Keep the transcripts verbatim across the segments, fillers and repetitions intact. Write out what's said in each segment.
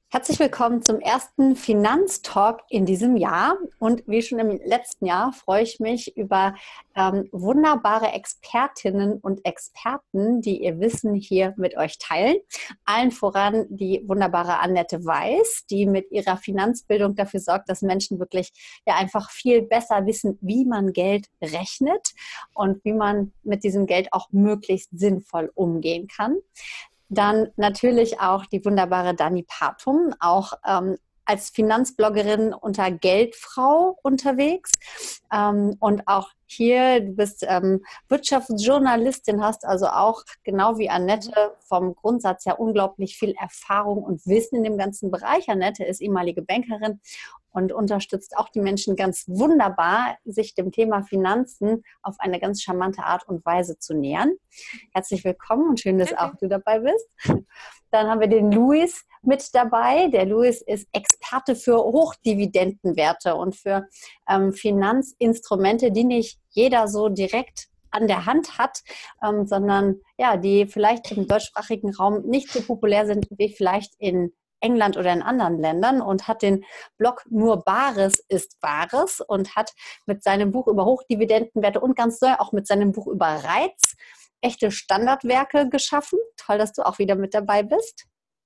Herzlich willkommen zum ersten Finanztalk in diesem Jahr. Und wie schon im letzten Jahr freue ich mich über ähm, wunderbare Expertinnen und Experten, die ihr Wissen hier mit euch teilen. Allen voran die wunderbare Annette Weiß, die mit ihrer Finanzbildung dafür sorgt, dass Menschen wirklich ja einfach viel besser wissen, wie man Geld rechnet und wie man mit diesem Geld auch möglichst sinnvoll umgehen kann. Dann natürlich auch die wunderbare Dani Partum, auch ähm, als Finanzbloggerin unter Geldfrau unterwegs. Ähm, und auch hier, du bist ähm, Wirtschaftsjournalistin, hast also auch genau wie Annette vom Grundsatz her unglaublich viel Erfahrung und Wissen in dem ganzen Bereich. Annette ist ehemalige Bankerin und unterstützt auch die Menschen ganz wunderbar, sich dem Thema Finanzen auf eine ganz charmante Art und Weise zu nähern. Herzlich willkommen und schön, dass Danke. auch du dabei bist. Dann haben wir den Luis mit dabei. Der Luis ist Experte für Hochdividendenwerte und für ähm, Finanzinstrumente, die nicht jeder so direkt an der Hand hat, ähm, sondern ja, die vielleicht im deutschsprachigen Raum nicht so populär sind wie vielleicht in England oder in anderen Ländern, und hat den Blog Nur Bares ist Wahres und hat mit seinem Buch über Hochdividendenwerte und ganz neu auch mit seinem Buch über Reiz echte Standardwerke geschaffen. Toll, dass du auch wieder mit dabei bist.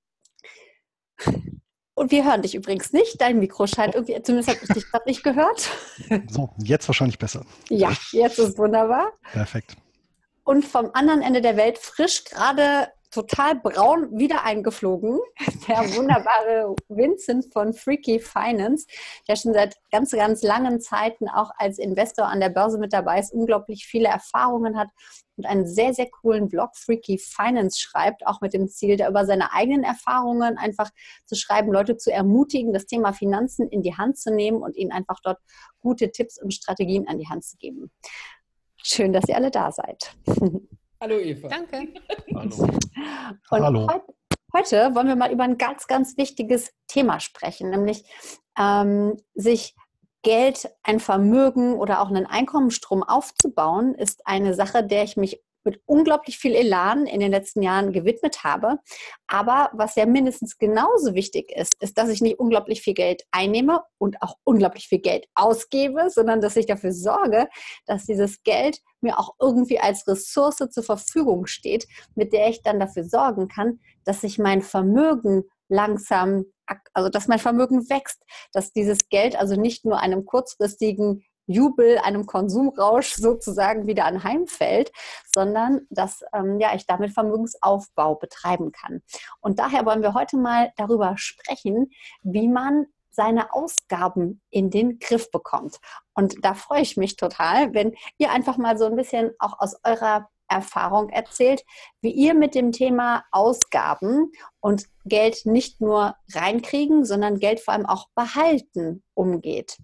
Und wir hören dich übrigens nicht. Dein Mikro scheint irgendwie, zumindest habe ich dich gerade nicht gehört. So, jetzt wahrscheinlich besser. Ja, jetzt ist wunderbar. Perfekt. Und vom anderen Ende der Welt frisch gerade total braun wieder eingeflogen, der wunderbare Vincent von Freaky Finance, der schon seit ganz, ganz langen Zeiten auch als Investor an der Börse mit dabei ist, unglaublich viele Erfahrungen hat und einen sehr, sehr coolen Blog Freaky Finance schreibt, auch mit dem Ziel, da über seine eigenen Erfahrungen einfach zu schreiben, Leute zu ermutigen, das Thema Finanzen in die Hand zu nehmen und ihnen einfach dort gute Tipps und Strategien an die Hand zu geben. Schön, dass ihr alle da seid. Hallo Eva. Danke. Hallo. Und Hallo. Heute, heute wollen wir mal über ein ganz, ganz wichtiges Thema sprechen, nämlich ähm, sich Geld, ein Vermögen oder auch einen Einkommensstrom aufzubauen, ist eine Sache, der ich mich mit unglaublich viel Elan in den letzten Jahren gewidmet habe. Aber was ja mindestens genauso wichtig ist, ist, dass ich nicht unglaublich viel Geld einnehme und auch unglaublich viel Geld ausgebe, sondern dass ich dafür sorge, dass dieses Geld mir auch irgendwie als Ressource zur Verfügung steht, mit der ich dann dafür sorgen kann, dass sich mein Vermögen langsam, also dass mein Vermögen wächst, dass dieses Geld also nicht nur einem kurzfristigen Jubel, einem Konsumrausch sozusagen wieder anheimfällt, sondern dass ähm, ja, ich damit Vermögensaufbau betreiben kann. Und daher wollen wir heute mal darüber sprechen, wie man seine Ausgaben in den Griff bekommt. Und da freue ich mich total, wenn ihr einfach mal so ein bisschen auch aus eurer Erfahrung erzählt, wie ihr mit dem Thema Ausgaben und Geld nicht nur reinkriegen, sondern Geld vor allem auch behalten umgeht.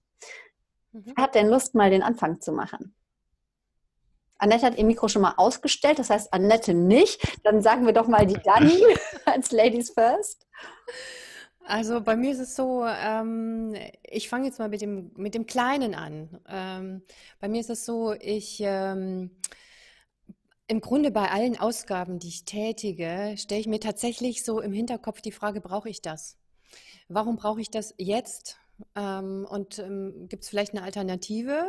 Wer hat denn Lust, mal den Anfang zu machen? Annette hat ihr Mikro schon mal ausgestellt, das heißt Annette nicht. Dann sagen wir doch mal die Dani als Ladies First. Also bei mir ist es so, ähm, ich fange jetzt mal mit dem, mit dem Kleinen an. Ähm, bei mir ist es so, ich ähm, im Grunde bei allen Ausgaben, die ich tätige, stelle ich mir tatsächlich so im Hinterkopf die Frage, brauche ich das? Warum brauche ich das jetzt? Ähm, und ähm, gibt es vielleicht eine Alternative?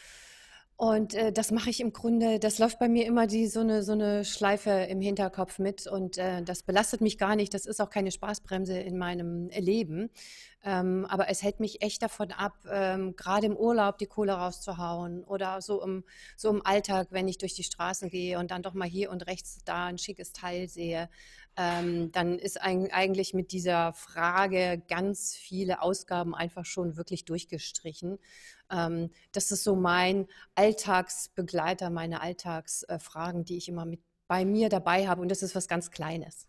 Und äh, das mache ich im Grunde, das läuft bei mir immer die, so eine, so eine Schleife im Hinterkopf mit, und äh, das belastet mich gar nicht. Das ist auch keine Spaßbremse in meinem Leben. Ähm, aber es hält mich echt davon ab, ähm, gerade im Urlaub die Kohle rauszuhauen oder so im, so im Alltag, wenn ich durch die Straßen gehe und dann doch mal hier und rechts da ein schickes Teil sehe. Ähm, dann ist ein, eigentlich mit dieser Frage ganz viele Ausgaben einfach schon wirklich durchgestrichen. Ähm, das ist so mein Alltagsbegleiter, meine Alltagsfragen, die ich immer mit bei mir dabei habe, und das ist was ganz Kleines.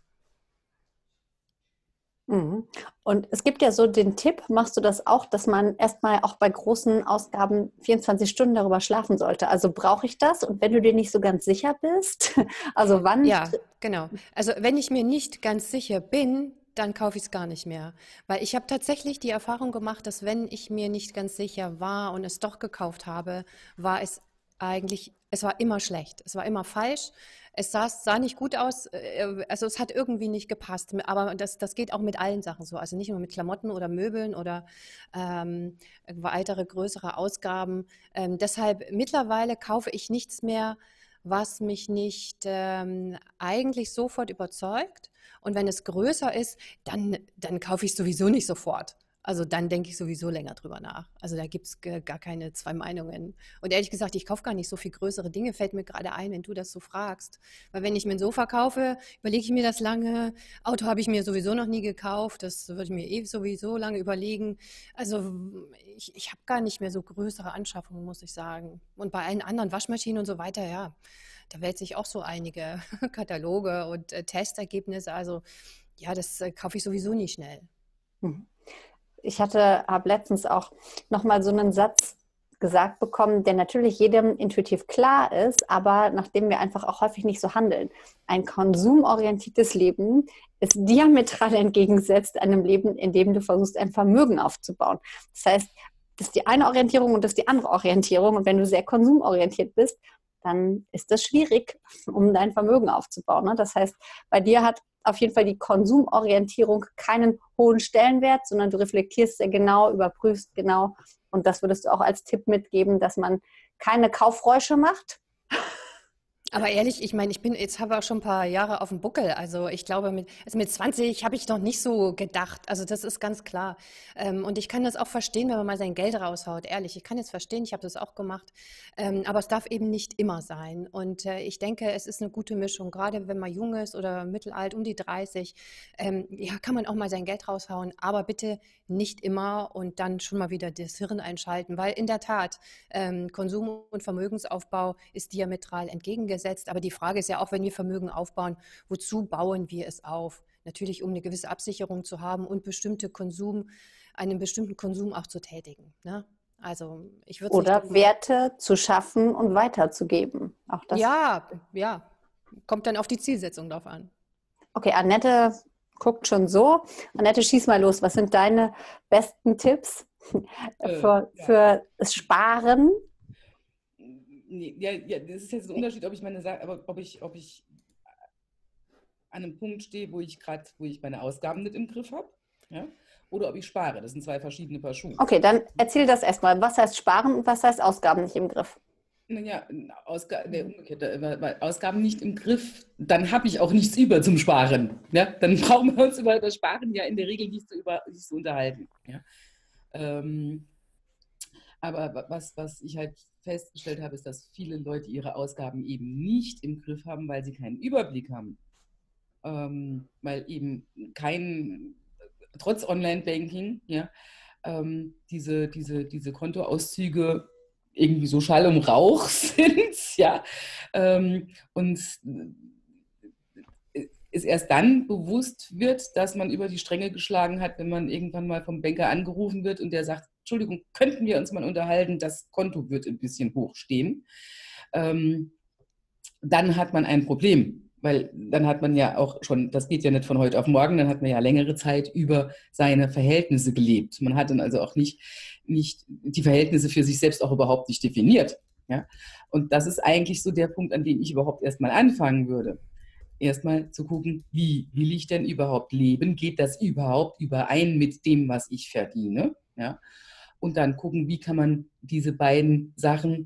Mhm. Und es gibt ja so den Tipp, machst du das auch, dass man erstmal auch bei großen Ausgaben vierundzwanzig Stunden darüber schlafen sollte? Also brauche ich das? Und wenn du dir nicht so ganz sicher bist, also wann? Ja, genau. Also wenn ich mir nicht ganz sicher bin, dann kaufe ich es gar nicht mehr. Weil ich habe tatsächlich die Erfahrung gemacht, dass wenn ich mir nicht ganz sicher war und es doch gekauft habe, war es eigentlich Es war immer schlecht, es war immer falsch, es sah, sah nicht gut aus, äh, also es hat irgendwie nicht gepasst. Aber das, das geht auch mit allen Sachen so, also nicht nur mit Klamotten oder Möbeln oder ähm, weitere größere Ausgaben. Ähm, deshalb mittlerweile kaufe ich nichts mehr, was mich nicht ähm, eigentlich sofort überzeugt. Und wenn es größer ist, dann, dann kaufe ich sowieso nicht sofort. Also dann denke ich sowieso länger drüber nach. Also da gibt es gar keine zwei Meinungen. Und ehrlich gesagt, ich kaufe gar nicht so viel größere Dinge, fällt mir gerade ein, wenn du das so fragst. Weil wenn ich mir ein Sofa kaufe, überlege ich mir das lange. Auto habe ich mir sowieso noch nie gekauft, das würde ich mir eh sowieso lange überlegen. Also ich, ich habe gar nicht mehr so größere Anschaffungen, muss ich sagen. Und bei allen anderen Waschmaschinen und so weiter, ja, da wälze ich auch so einige Kataloge und äh, Testergebnisse. Also ja, das äh, kaufe ich sowieso nie schnell. Mhm. Ich hatte, habe letztens auch nochmal so einen Satz gesagt bekommen, der natürlich jedem intuitiv klar ist, aber nachdem wir einfach auch häufig nicht so handeln. Ein konsumorientiertes Leben ist diametral entgegengesetzt einem Leben, in dem du versuchst, ein Vermögen aufzubauen. Das heißt, das ist die eine Orientierung und das ist die andere Orientierung. Und wenn du sehr konsumorientiert bist, dann ist das schwierig, um dein Vermögen aufzubauen. Ne? Das heißt, bei dir hat auf jeden Fall die Konsumorientierung keinen hohen Stellenwert, sondern du reflektierst sehr genau, überprüfst genau. Und das würdest du auch als Tipp mitgeben, dass man keine Kaufräusche macht. Aber ehrlich, ich meine, ich bin, jetzt habe ich auch schon ein paar Jahre auf dem Buckel. Also ich glaube, mit, also mit zwanzig habe ich noch nicht so gedacht. Also das ist ganz klar. Ähm, und ich kann das auch verstehen, wenn man mal sein Geld raushaut. Ehrlich, ich kann jetzt verstehen, ich habe das auch gemacht. Ähm, aber es darf eben nicht immer sein. Und äh, ich denke, es ist eine gute Mischung. Gerade wenn man jung ist oder mittelalt, um die dreißig, ähm, ja, kann man auch mal sein Geld raushauen. Aber bitte nicht immer und dann schon mal wieder das Hirn einschalten. Weil in der Tat, ähm, Konsum- und Vermögensaufbau ist diametral entgegengesetzt. Aber die Frage ist ja auch, wenn wir Vermögen aufbauen, wozu bauen wir es auf? Natürlich, um eine gewisse Absicherung zu haben und bestimmte Konsum, einen bestimmten Konsum auch zu tätigen. Ne? Also ich würde es nicht Oder tun. Werte zu schaffen und weiterzugeben. Auch das. Ja, ja, kommt dann auf die Zielsetzung drauf an. Okay, Annette guckt schon so. Annette, schieß mal los. Was sind deine besten Tipps für, Äh, ja. für das Sparen? Nee, ja, ja, das ist jetzt ein Unterschied, ob ich meine Sa- aber ob ich, ob ich an einem Punkt stehe, wo ich gerade, wo ich meine Ausgaben nicht im Griff habe, ja, oder ob ich spare. Das sind zwei verschiedene Paar Schuhe. Okay, dann erzähl das erstmal. Was heißt Sparen und was heißt Ausgaben nicht im Griff? Naja, Ausga nee, umgekehrt, äh, weil Ausgaben nicht im Griff, dann habe ich auch nichts über zum Sparen. Ja? Dann brauchen wir uns über das Sparen ja in der Regel nicht zu, über, nicht zu unterhalten. Ja? Ähm, aber was, was ich halt festgestellt habe, ist, dass viele Leute ihre Ausgaben eben nicht im Griff haben, weil sie keinen Überblick haben. Ähm, weil eben kein, trotz Online-Banking, ja, ähm, diese, diese, diese Kontoauszüge irgendwie so Schall und Rauch sind, ja, ähm, und es erst dann bewusst wird, dass man über die Stränge geschlagen hat, wenn man irgendwann mal vom Banker angerufen wird und der sagt, Entschuldigung, könnten wir uns mal unterhalten, das Konto wird ein bisschen hoch stehen. Ähm, dann hat man ein Problem, weil dann hat man ja auch schon, das geht ja nicht von heute auf morgen, dann hat man ja längere Zeit über seine Verhältnisse gelebt. Man hat dann also auch nicht, nicht die Verhältnisse für sich selbst auch überhaupt nicht definiert. Ja? Und das ist eigentlich so der Punkt, an dem ich überhaupt erstmal anfangen würde. Erstmal zu gucken, wie will ich denn überhaupt leben? Geht das überhaupt überein mit dem, was ich verdiene? Ja? Und dann gucken, wie kann man diese beiden Sachen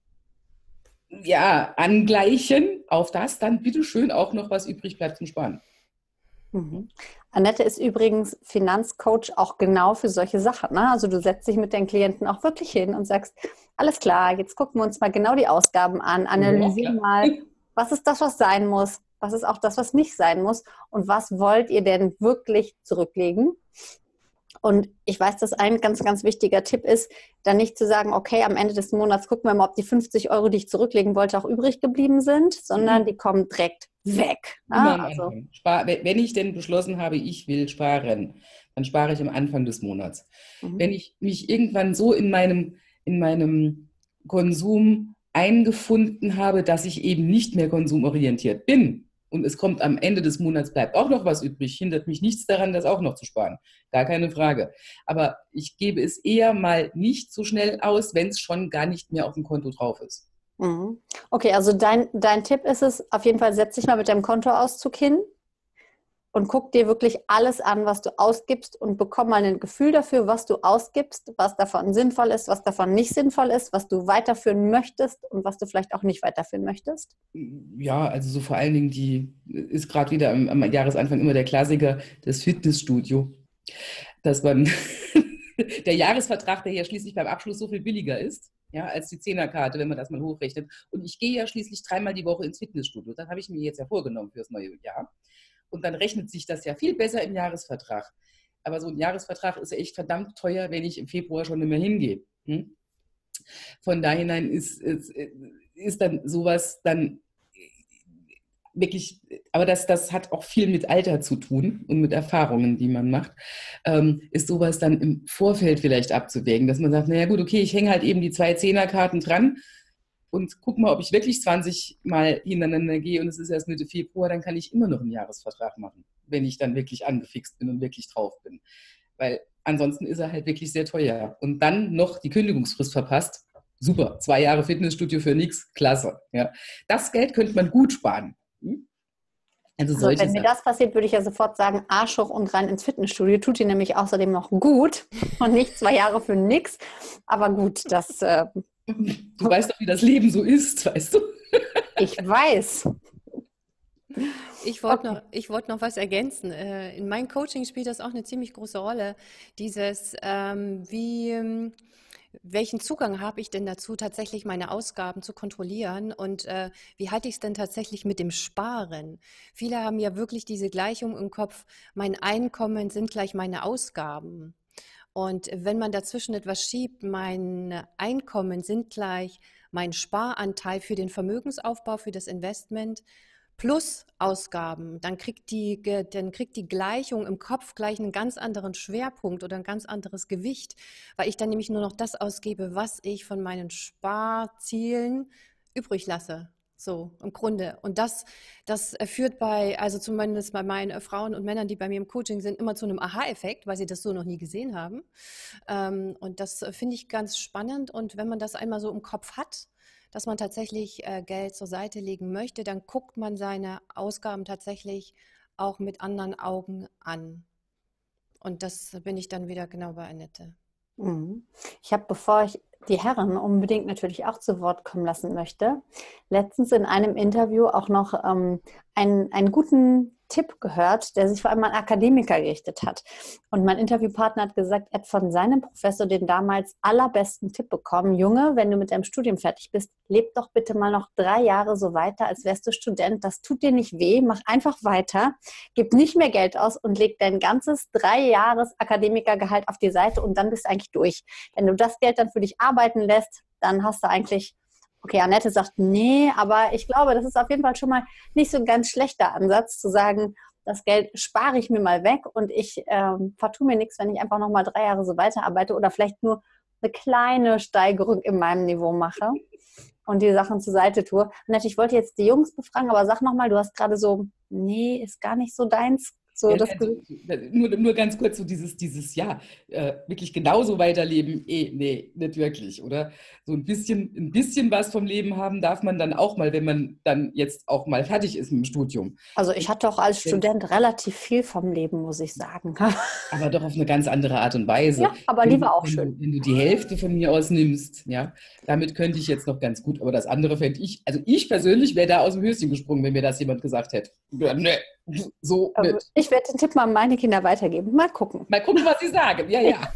ja, angleichen, auf das dann bitteschön auch noch was übrig bleibt zum Sparen. Mhm. Annette ist übrigens Finanzcoach auch genau für solche Sachen. Ne? Also du setzt dich mit deinen Klienten auch wirklich hin und sagst, alles klar, jetzt gucken wir uns mal genau die Ausgaben an, analysieren Ja, mal, was ist das, was sein muss, was ist auch das, was nicht sein muss und was wollt ihr denn wirklich zurücklegen? Und ich weiß, dass ein ganz, ganz wichtiger Tipp ist, dann nicht zu sagen, okay, am Ende des Monats gucken wir mal, ob die fünfzig Euro, die ich zurücklegen wollte, auch übrig geblieben sind, sondern Mhm. die kommen direkt weg. Immer Ne? am Also, Anfang. Spar, wenn ich denn beschlossen habe, ich will sparen, dann spare ich am Anfang des Monats. mhm. Wenn ich mich irgendwann so in meinem, in meinem Konsum eingefunden habe, dass ich eben nicht mehr konsumorientiert bin und es kommt am Ende des Monats, bleibt auch noch was übrig, hindert mich nichts daran, das auch noch zu sparen. Gar keine Frage. Aber ich gebe es eher mal nicht so schnell aus, wenn es schon gar nicht mehr auf dem Konto drauf ist. Mhm. Okay, also dein, dein Tipp ist es, auf jeden Fall setz dich mal mit deinem Kontoauszug hin und guck dir wirklich alles an, was du ausgibst und bekomm mal ein Gefühl dafür, was du ausgibst, was davon sinnvoll ist, was davon nicht sinnvoll ist, was du weiterführen möchtest und was du vielleicht auch nicht weiterführen möchtest. Ja, also so vor allen Dingen die, ist gerade wieder am, am Jahresanfang immer der Klassiker, das Fitnessstudio. Dass man, der Jahresvertrag, der ja schließlich beim Abschluss so viel billiger ist, ja, als die Zehnerkarte, wenn man das mal hochrechnet. Und ich gehe ja schließlich dreimal die Woche ins Fitnessstudio. Das habe ich mir jetzt ja vorgenommen fürs neue Jahr. Und dann rechnet sich das ja viel besser im Jahresvertrag. Aber so ein Jahresvertrag ist echt verdammt teuer, wenn ich im Februar schon nicht mehr hingehe. Hm? Von daher ist, ist, ist dann sowas dann wirklich, aber das, das hat auch viel mit Alter zu tun und mit Erfahrungen, die man macht, ähm, ist sowas dann im Vorfeld vielleicht abzuwägen, dass man sagt, naja gut, okay, ich hänge halt eben die zwei Zehnerkarten dran und guck mal, ob ich wirklich zwanzig Mal hintereinander gehe und es ist erst Mitte Februar, dann kann ich immer noch einen Jahresvertrag machen, wenn ich dann wirklich angefixt bin und wirklich drauf bin. Weil ansonsten ist er halt wirklich sehr teuer. Und dann noch die Kündigungsfrist verpasst. Super, zwei Jahre Fitnessstudio für nichts, klasse. Ja. Das Geld könnte man gut sparen. Also, Also wenn mir das passiert, würde ich ja sofort sagen, Arsch hoch und rein ins Fitnessstudio. Tut dir nämlich außerdem noch gut und nicht zwei Jahre für nix. Aber gut, das... Äh, du weißt doch, wie das Leben so ist, weißt du? Ich weiß. Ich wollte okay. noch, ich wollte noch was ergänzen. In meinem Coaching spielt das auch eine ziemlich große Rolle. Dieses, ähm, wie... welchen Zugang habe ich denn dazu, tatsächlich meine Ausgaben zu kontrollieren und äh, wie halte ich es denn tatsächlich mit dem Sparen? Viele haben ja wirklich diese Gleichung im Kopf, mein Einkommen sind gleich meine Ausgaben. Und wenn man dazwischen etwas schiebt, mein Einkommen sind gleich mein Sparanteil für den Vermögensaufbau, für das Investment, plus Ausgaben, dann kriegt die, dann kriegt die Gleichung im Kopf gleich einen ganz anderen Schwerpunkt oder ein ganz anderes Gewicht, weil ich dann nämlich nur noch das ausgebe, was ich von meinen Sparzielen übrig lasse. So im Grunde. Und das, das führt bei, also zumindest bei meinen Frauen und Männern, die bei mir im Coaching sind, immer zu einem Aha-Effekt, weil sie das so noch nie gesehen haben. Und das finde ich ganz spannend. Und wenn man das einmal so im Kopf hat, dass man tatsächlich äh, Geld zur Seite legen möchte, dann guckt man seine Ausgaben tatsächlich auch mit anderen Augen an. Und das bin ich dann wieder genau bei Annette. Ich habe, bevor ich die Herren unbedingt natürlich auch zu Wort kommen lassen möchte, letztens in einem Interview auch noch ähm, einen, einen guten Tipp gehört, der sich vor allem an Akademiker gerichtet hat. Und mein Interviewpartner hat gesagt, er hat von seinem Professor den damals allerbesten Tipp bekommen: Junge, wenn du mit deinem Studium fertig bist, leb doch bitte mal noch drei Jahre so weiter, als wärst du Student. Das tut dir nicht weh, mach einfach weiter, gib nicht mehr Geld aus und leg dein ganzes drei Jahres Akademikergehalt auf die Seite und dann bist du eigentlich durch. Wenn du das Geld dann für dich arbeiten lässt, dann hast du eigentlich... Okay, Annette sagt, nee, aber ich glaube, das ist auf jeden Fall schon mal nicht so ein ganz schlechter Ansatz, zu sagen, das Geld spare ich mir mal weg und ich ähm, vertue mir nichts, wenn ich einfach noch mal drei Jahre so weiterarbeite oder vielleicht nur eine kleine Steigerung in meinem Niveau mache und die Sachen zur Seite tue. Annette, ich wollte jetzt die Jungs befragen, aber sag noch mal, du hast gerade so, nee, ist gar nicht so deins. So, ja, das also, nur, nur ganz kurz so dieses, dieses ja, äh, wirklich genauso weiterleben, eh, nee, nicht wirklich, oder? So ein bisschen, ein bisschen was vom Leben haben darf man dann auch mal, wenn man dann jetzt auch mal fertig ist mit dem Studium. Also ich hatte auch als Student relativ viel vom Leben, muss ich sagen. Aber doch auf eine ganz andere Art und Weise. Ja, aber die war auch wenn, schön. Wenn du die Hälfte von mir aus nimmst, ja, damit könnte ich jetzt noch ganz gut, aber das andere fände ich, also ich persönlich wäre da aus dem Höschen gesprungen, wenn mir das jemand gesagt hätte. Ja, nee, so also nicht. Ich werde den Tipp mal an meine Kinder weitergeben. Mal gucken. Mal gucken, was sie sagen. Ja, ja.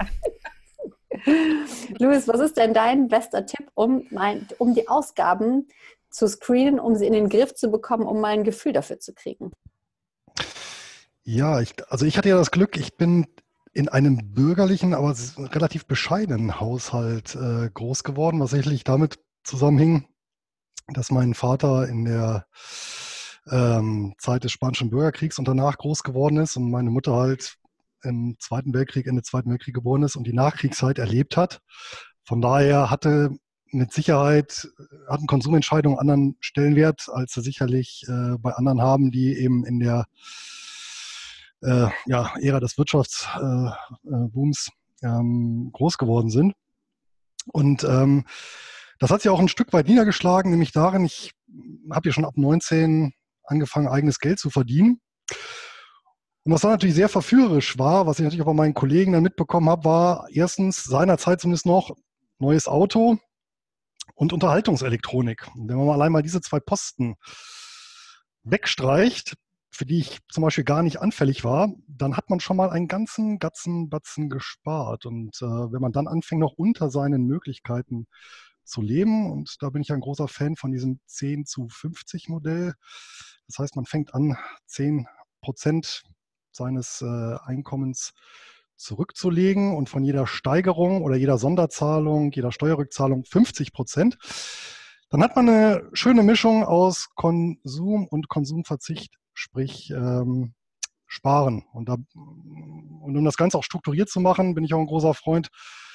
Louis, was ist denn dein bester Tipp, um, mein, um die Ausgaben zu screenen, um sie in den Griff zu bekommen, um mal ein Gefühl dafür zu kriegen? Ja, ich, also ich hatte ja das Glück, ich bin in einem bürgerlichen, aber relativ bescheidenen Haushalt äh, groß geworden, was sicherlich damit zusammenhing, dass mein Vater in der ähm, Zeit des Spanischen Bürgerkriegs und danach groß geworden ist und meine Mutter halt im Zweiten Weltkrieg, Ende Zweiten Weltkrieg geboren ist und die Nachkriegszeit erlebt hat. Von daher hatte mit Sicherheit, hatten Konsumentscheidungen einen anderen Stellenwert, als sie sicherlich äh, bei anderen haben, die eben in der äh, ja, Ära des Wirtschaftsbooms äh, ähm, groß geworden sind. Und ähm, Das hat sich auch ein Stück weit niedergeschlagen, nämlich darin, ich habe ja schon ab neunzehn angefangen, eigenes Geld zu verdienen. Und was dann natürlich sehr verführerisch war, was ich natürlich auch bei meinen Kollegen dann mitbekommen habe, war erstens seinerzeit zumindest noch neues Auto und Unterhaltungselektronik. Und wenn man mal allein mal diese zwei Posten wegstreicht, für die ich zum Beispiel gar nicht anfällig war, dann hat man schon mal einen ganzen Gatzen Batzen gespart. Und äh, wenn man dann anfängt, noch unter seinen Möglichkeiten zu leben, und da bin ich ein großer Fan von diesem zehn zu fünfzig Modell. Das heißt, man fängt an, zehn Prozent seines äh, Einkommens zurückzulegen und von jeder Steigerung oder jeder Sonderzahlung, jeder Steuerrückzahlung fünfzig Prozent. Dann hat man eine schöne Mischung aus Konsum und Konsumverzicht, sprich ähm, Sparen. Und, da, und um das Ganze auch strukturiert zu machen, bin ich auch ein großer Freund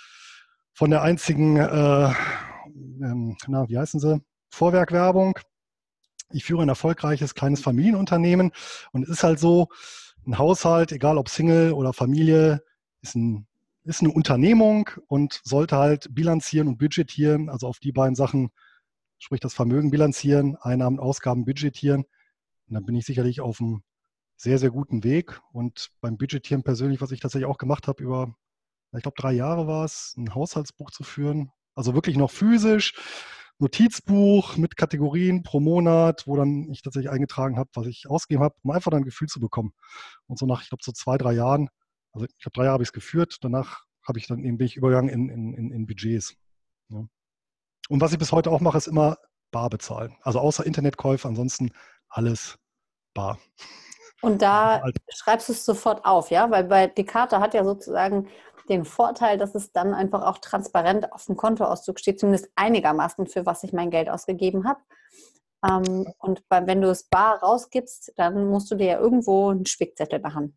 von der einzigen, äh, ähm, na, wie heißen sie, Vorwerkwerbung. Ich führe ein erfolgreiches kleines Familienunternehmen und es ist halt so, ein Haushalt, egal ob Single oder Familie, ist, ein, ist eine Unternehmung und sollte halt bilanzieren und budgetieren, also auf die beiden Sachen, sprich das Vermögen bilanzieren, Einnahmen, Ausgaben budgetieren. Und dann bin ich sicherlich auf einem sehr, sehr guten Weg. Und beim Budgetieren persönlich, was ich tatsächlich auch gemacht habe, über, ich glaube, drei Jahre war es, ein Haushaltsbuch zu führen. Also wirklich noch physisch, Notizbuch mit Kategorien pro Monat, wo dann ich tatsächlich eingetragen habe, was ich ausgegeben habe, um einfach dann ein Gefühl zu bekommen. Und so nach, ich glaube, so zwei, drei Jahren, also ich glaube, drei Jahre habe ich es geführt, danach habe ich dann eben, bin ich übergegangen in, in, in, in Budgets. Ja. Und was ich bis heute auch mache, ist immer bar bezahlen. Also außer Internetkäufe, ansonsten alles bar. Und da schreibst du es sofort auf, ja? Weil bei die Karte hat ja sozusagen den Vorteil, dass es dann einfach auch transparent auf dem Kontoauszug steht, zumindest einigermaßen, für was ich mein Geld ausgegeben habe. Ähm, und bei, wenn du es bar rausgibst, dann musst du dir ja irgendwo einen Spickzettel machen.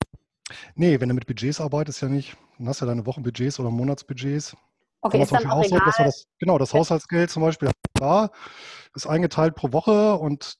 Nee, wenn du mit Budgets arbeitest, ja nicht. Dann hast du ja deine Wochenbudgets oder Monatsbudgets. Okay, ist dann auch auch so, dass wir egal. das, genau, das Haushaltsgeld zum Beispiel bar ist eingeteilt pro Woche und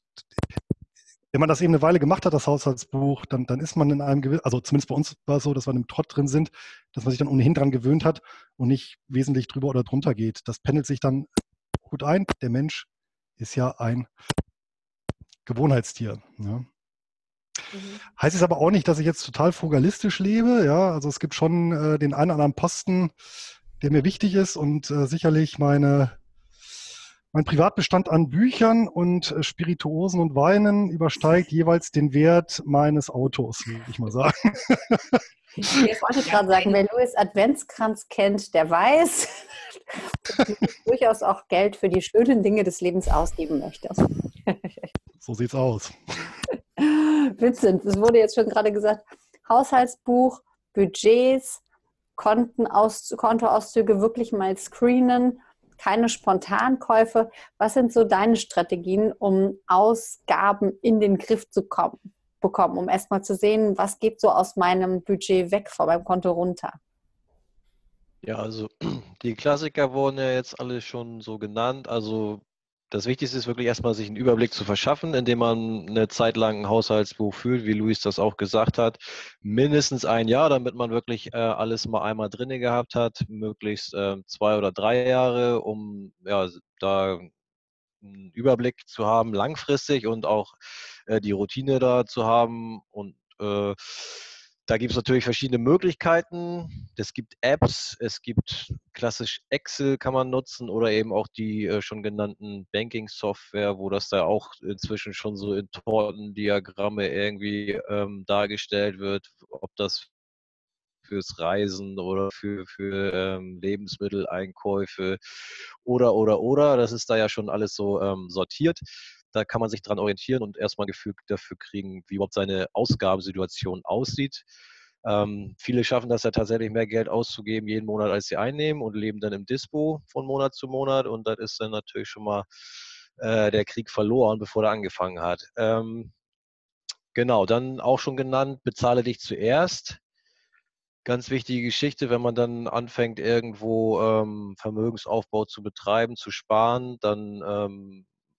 wenn man das eben eine Weile gemacht hat, das Haushaltsbuch, dann, dann ist man in einem gewissen, also zumindest bei uns war es so, dass wir in einem Trott drin sind, dass man sich dann ohnehin dran gewöhnt hat und nicht wesentlich drüber oder drunter geht. Das pendelt sich dann gut ein. Der Mensch ist ja ein Gewohnheitstier. Ja. Mhm. Heißt es aber auch nicht, dass ich jetzt total frugalistisch lebe. Ja, also es gibt schon äh, den einen oder anderen Posten, der mir wichtig ist und äh, sicherlich meine Mein Privatbestand an Büchern und Spirituosen und Weinen übersteigt jeweils den Wert meines Autos, würde ich mal sagen. Ich wollte gerade sagen, wer Louis Adventskranz kennt, der weiß, dass du durchaus auch Geld für die schönen Dinge des Lebens ausgeben möchtest. So sieht's aus. Witzend. Es wurde jetzt schon gerade gesagt, Haushaltsbuch, Budgets, Kontenaus- Kontoauszüge wirklich mal screenen, keine Spontankäufe. Was sind so deine Strategien, um Ausgaben in den Griff zu kommen, bekommen, um erstmal zu sehen, was geht so aus meinem Budget weg, von meinem Konto runter? Ja, also die Klassiker wurden ja jetzt alle schon so genannt. Also das Wichtigste ist wirklich erstmal, sich einen Überblick zu verschaffen, indem man eine Zeit lang ein Haushaltsbuch führt, wie Luis das auch gesagt hat. Mindestens ein Jahr, damit man wirklich äh, alles mal einmal drinne gehabt hat, möglichst äh, zwei oder drei Jahre, um ja, da einen Überblick zu haben langfristig und auch äh, die Routine da zu haben. Und äh, da gibt es natürlich verschiedene Möglichkeiten. Es gibt Apps, es gibt klassisch Excel kann man nutzen oder eben auch die äh, schon genannten Banking-Software, wo das da auch inzwischen schon so in Tortendiagramme irgendwie ähm, dargestellt wird, ob das fürs Reisen oder für, für ähm, Lebensmitteleinkäufe oder, oder, oder. Das ist da ja schon alles so ähm, sortiert. Da kann man sich dran orientieren und erstmal ein Gefühl dafür kriegen, wie überhaupt seine Ausgabensituation aussieht. Ähm, viele schaffen das ja tatsächlich, mehr Geld auszugeben jeden Monat, als sie einnehmen und leben dann im Dispo von Monat zu Monat. Und das ist dann natürlich schon mal äh, der Krieg verloren, bevor er angefangen hat. Ähm, genau, dann auch schon genannt, bezahle dich zuerst. Ganz wichtige Geschichte, wenn man dann anfängt, irgendwo ähm, Vermögensaufbau zu betreiben, zu sparen, dann ähm,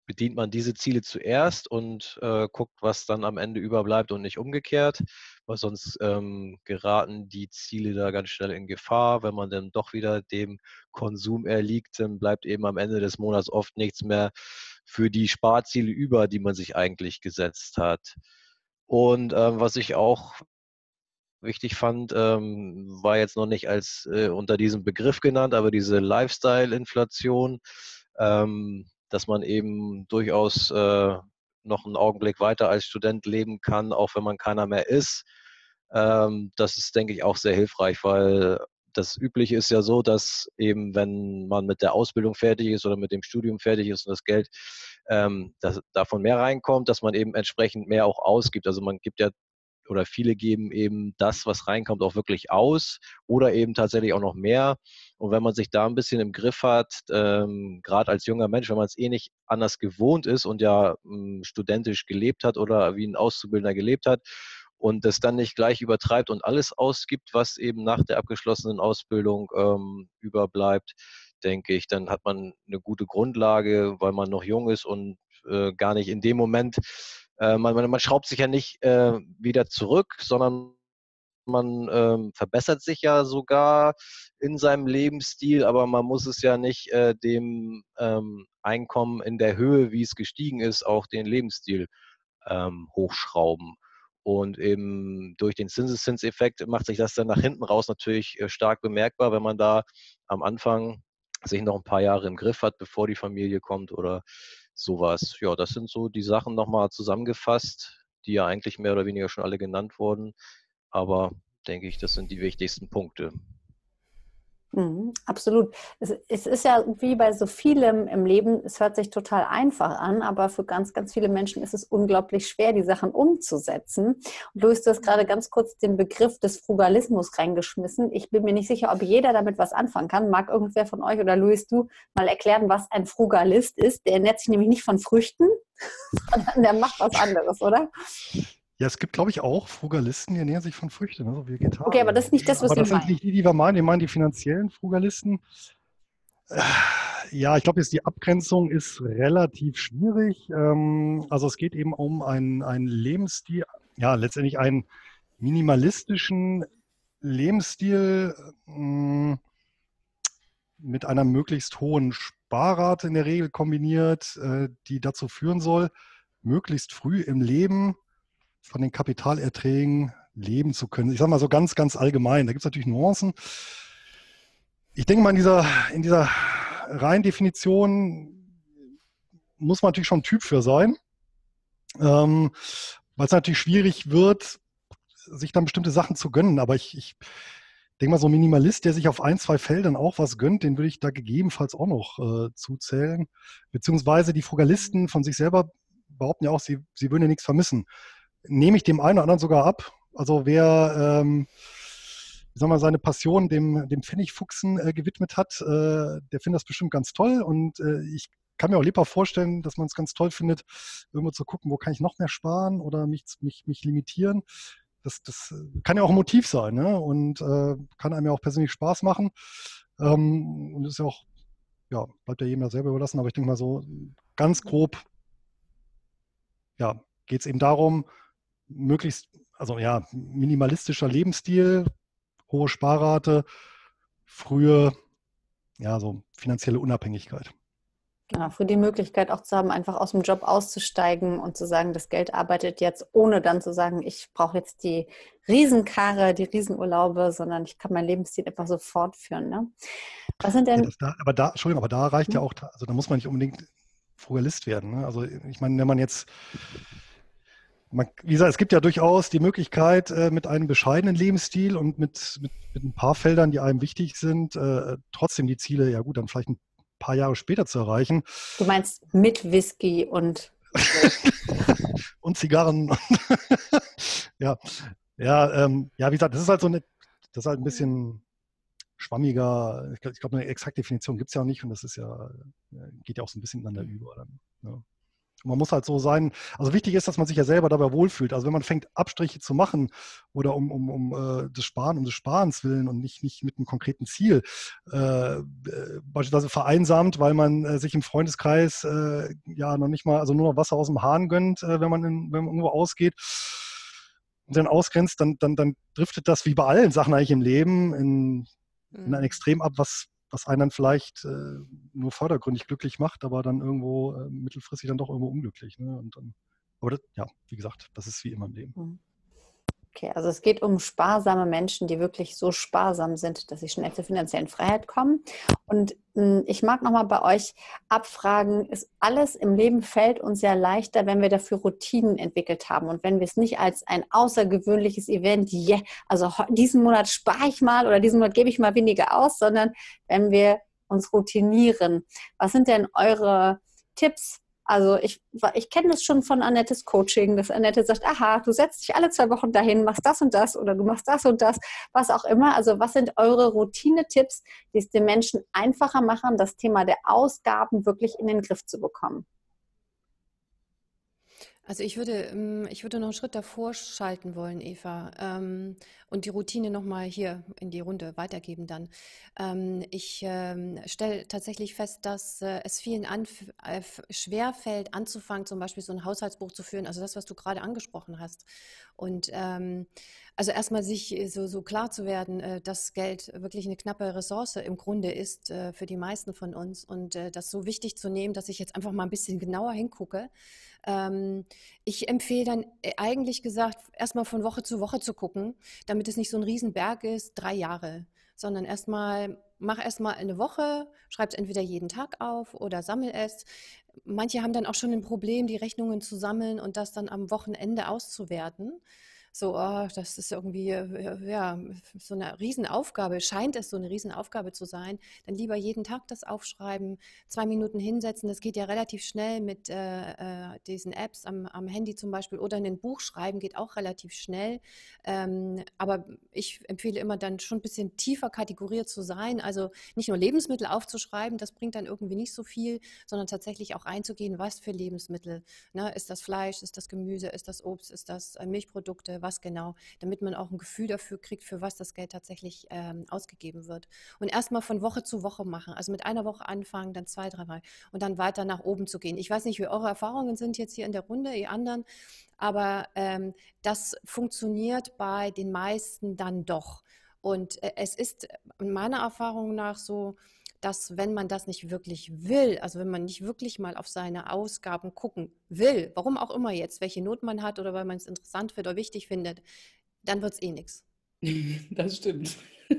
bedient man diese Ziele zuerst und äh, guckt, was dann am Ende überbleibt und nicht umgekehrt, weil sonst ähm, geraten die Ziele da ganz schnell in Gefahr. Wenn man dann doch wieder dem Konsum erliegt, dann bleibt eben am Ende des Monats oft nichts mehr für die Sparziele über, die man sich eigentlich gesetzt hat. Und ähm, was ich auch wichtig fand, ähm, war jetzt noch nicht als äh, unter diesem Begriff genannt, aber diese Lifestyle-Inflation, ähm, dass man eben durchaus äh, noch einen Augenblick weiter als Student leben kann, auch wenn man keiner mehr ist. Ähm, das ist, denke ich, auch sehr hilfreich, weil das Übliche ist ja so, dass eben, wenn man mit der Ausbildung fertig ist oder mit dem Studium fertig ist und das Geld ähm, dass davon mehr reinkommt, dass man eben entsprechend mehr auch ausgibt. Also man gibt ja oder viele geben eben das, was reinkommt, auch wirklich aus oder eben tatsächlich auch noch mehr. Und wenn man sich da ein bisschen im Griff hat, ähm, gerade als junger Mensch, wenn man es eh nicht anders gewohnt ist und ja ähm, studentisch gelebt hat oder wie ein Auszubildender gelebt hat und das dann nicht gleich übertreibt und alles ausgibt, was eben nach der abgeschlossenen Ausbildung ähm, überbleibt, denke ich, dann hat man eine gute Grundlage, weil man noch jung ist und äh, gar nicht in dem Moment äh, man, man, man schraubt sich ja nicht äh, wieder zurück, sondern man ähm, verbessert sich ja sogar in seinem Lebensstil, aber man muss es ja nicht äh, dem ähm, Einkommen in der Höhe, wie es gestiegen ist, auch den Lebensstil ähm, hochschrauben. Und eben durch den Zinseszinseffekt macht sich das dann nach hinten raus natürlich äh, stark bemerkbar, wenn man da am Anfang sich noch ein paar Jahre im Griff hat, bevor die Familie kommt oder sowas. Ja, das sind so die Sachen nochmal zusammengefasst, die ja eigentlich mehr oder weniger schon alle genannt wurden. Aber denke ich, das sind die wichtigsten Punkte. Mhm, absolut. Es, es ist ja wie bei so vielem im Leben, es hört sich total einfach an, aber für ganz, ganz viele Menschen ist es unglaublich schwer, die Sachen umzusetzen. Und Luis, du hast gerade ganz kurz den Begriff des Frugalismus reingeschmissen. Ich bin mir nicht sicher, ob jeder damit was anfangen kann. Mag irgendwer von euch oder Luis, du mal erklären, was ein Frugalist ist? Der ernährt sich nämlich nicht von Früchten, sondern der macht was anderes, oder? Ja, es gibt, glaube ich, auch Frugalisten, die ernähren sich von Früchten, also Vegetarier. Okay, aber das ist nicht das, was Aber wir das sind meinen. nicht die, die wir meinen. Wir meinen die finanziellen Frugalisten. Ja, ich glaube, jetzt die Abgrenzung ist relativ schwierig. Ähm, Also es geht eben um einen, einen Lebensstil, ja, letztendlich einen minimalistischen Lebensstil mh, mit einer möglichst hohen Sparrate in der Regel kombiniert, äh, die dazu führen soll, möglichst früh im Leben von den Kapitalerträgen leben zu können. Ich sage mal so ganz, ganz allgemein. Da gibt es natürlich Nuancen. Ich denke mal, in dieser, in dieser reinen Definition muss man natürlich schon ein Typ für sein, ähm, weil es natürlich schwierig wird, sich dann bestimmte Sachen zu gönnen. Aber ich, ich denke mal, so ein Minimalist, der sich auf ein, zwei Feldern auch was gönnt, den würde ich da gegebenenfalls auch noch äh, zuzählen. Beziehungsweise die Frugalisten von sich selber behaupten ja auch, sie, sie würden ja nichts vermissen. Nehme ich dem einen oder anderen sogar ab. Also wer, ähm, wie soll man, seine Passion dem, dem Pfennigfuchsen äh, gewidmet hat, äh, der findet das bestimmt ganz toll. Und äh, ich kann mir auch lebhaft vorstellen, dass man es ganz toll findet, irgendwo zu gucken, wo kann ich noch mehr sparen oder mich, mich, mich limitieren. Das, das kann ja auch ein Motiv sein, ne? Und äh, kann einem ja auch persönlich Spaß machen. Ähm, und ist ja auch, ja, bleibt ja jedem da selber überlassen. Aber ich denke mal so, ganz grob, ja, geht es eben darum, möglichst, also ja, minimalistischer Lebensstil, hohe Sparrate, frühe, ja, so finanzielle Unabhängigkeit. Ja, für die Möglichkeit auch zu haben, einfach aus dem Job auszusteigen und zu sagen, das Geld arbeitet jetzt, ohne dann zu sagen, ich brauche jetzt die Riesenkarre, die Riesenurlaube, sondern ich kann mein Lebensstil einfach so fortführen. Ne? Was sind Ja, denn... das da, aber da, Entschuldigung, aber da reicht ja Hm? auch, also da muss man nicht unbedingt Frugalist werden. Ne? Also ich meine, wenn man jetzt, man, wie gesagt, es gibt ja durchaus die Möglichkeit, äh, mit einem bescheidenen Lebensstil und mit, mit, mit ein paar Feldern, die einem wichtig sind, äh, trotzdem die Ziele, ja gut, dann vielleicht ein paar Jahre später zu erreichen. Du meinst mit Whisky und... Und Zigarren. ja, ja, ähm, ja, wie gesagt, das ist halt so eine, das ist halt ein bisschen schwammiger. Ich glaube, glaub, eine exakte Definition gibt es ja auch nicht und das ist ja, geht ja auch so ein bisschen ineinander über. Dann, ja. Man muss halt so sein, also wichtig ist, dass man sich ja selber dabei wohlfühlt. Also wenn man fängt, Abstriche zu machen oder um, um, um äh, das Sparen, um des Sparens willen und nicht, nicht mit einem konkreten Ziel, äh, äh, beispielsweise vereinsamt, weil man äh, sich im Freundeskreis äh, ja noch nicht mal, also nur noch Wasser aus dem Hahn gönnt, äh, wenn man in, wenn man irgendwo ausgeht und dann ausgrenzt, dann, dann, dann driftet das wie bei allen Sachen eigentlich im Leben in, in ein Extrem ab, was was einen dann vielleicht äh, nur vordergründig glücklich macht, aber dann irgendwo äh, mittelfristig dann doch irgendwo unglücklich. Ne? Und dann, aber das, ja, wie gesagt, das ist wie immer im Leben. Okay, also es geht um sparsame Menschen, die wirklich so sparsam sind, dass sie schnell zur finanziellen Freiheit kommen. Und mh, ich mag nochmal bei euch abfragen, ist alles im Leben fällt uns ja leichter, wenn wir dafür Routinen entwickelt haben und wenn wir es nicht als ein außergewöhnliches Event, yeah, also diesen Monat spare ich mal oder diesen Monat gebe ich mal weniger aus, sondern wenn wir uns routinieren. Was sind denn eure Tipps? Also ich, ich kenne das schon von Annettes Coaching, dass Annette sagt, aha, du setzt dich alle zwei Wochen dahin, machst das und das oder du machst das und das, was auch immer. Also was sind eure Routine-Tipps, die es den Menschen einfacher machen, das Thema der Ausgaben wirklich in den Griff zu bekommen? Also ich würde, ich würde noch einen Schritt davor schalten wollen, Eva, ähm, und die Routine nochmal hier in die Runde weitergeben dann. Ähm, ich ähm, stelle tatsächlich fest, dass äh, es vielen anf äh, schwerfällt, anzufangen, zum Beispiel so ein Haushaltsbuch zu führen, also das, was du gerade angesprochen hast. Und ähm, also erstmal sich so, so klar zu werden, äh, dass Geld wirklich eine knappe Ressource im Grunde ist äh, für die meisten von uns und äh, das so wichtig zu nehmen, dass ich jetzt einfach mal ein bisschen genauer hingucke. Ähm, ich empfehle dann äh, eigentlich gesagt, erstmal von Woche zu Woche zu gucken, damit es nicht so ein Riesenberg ist, drei Jahre, sondern erstmal, mach erstmal eine Woche, schreib es entweder jeden Tag auf oder sammel es. Manche haben dann auch schon ein Problem, die Rechnungen zu sammeln und das dann am Wochenende auszuwerten. So, oh, das ist irgendwie ja, so eine Riesenaufgabe, scheint es so eine Riesenaufgabe zu sein, dann lieber jeden Tag das aufschreiben, zwei Minuten hinsetzen, das geht ja relativ schnell mit äh, diesen Apps am, am Handy zum Beispiel oder in ein Buch schreiben geht auch relativ schnell, ähm, aber ich empfehle immer dann schon ein bisschen tiefer kategoriert zu sein, also nicht nur Lebensmittel aufzuschreiben, das bringt dann irgendwie nicht so viel, sondern tatsächlich auch einzugehen, was für Lebensmittel, ne? Ist das Fleisch, ist das Gemüse, ist das Obst, ist das äh, Milchprodukte, was genau, damit man auch ein Gefühl dafür kriegt, für was das Geld tatsächlich ähm, ausgegeben wird. Und erstmal von Woche zu Woche machen, also mit einer Woche anfangen, dann zwei, dreimal und dann weiter nach oben zu gehen. Ich weiß nicht, wie eure Erfahrungen sind jetzt hier in der Runde, ihr anderen, aber ähm, das funktioniert bei den meisten dann doch. Und äh, es ist meiner Erfahrung nach so, dass wenn man das nicht wirklich will, also wenn man nicht wirklich mal auf seine Ausgaben gucken will, warum auch immer jetzt, welche Not man hat oder weil man es interessant findet oder wichtig findet, dann wird es eh nichts. Das stimmt.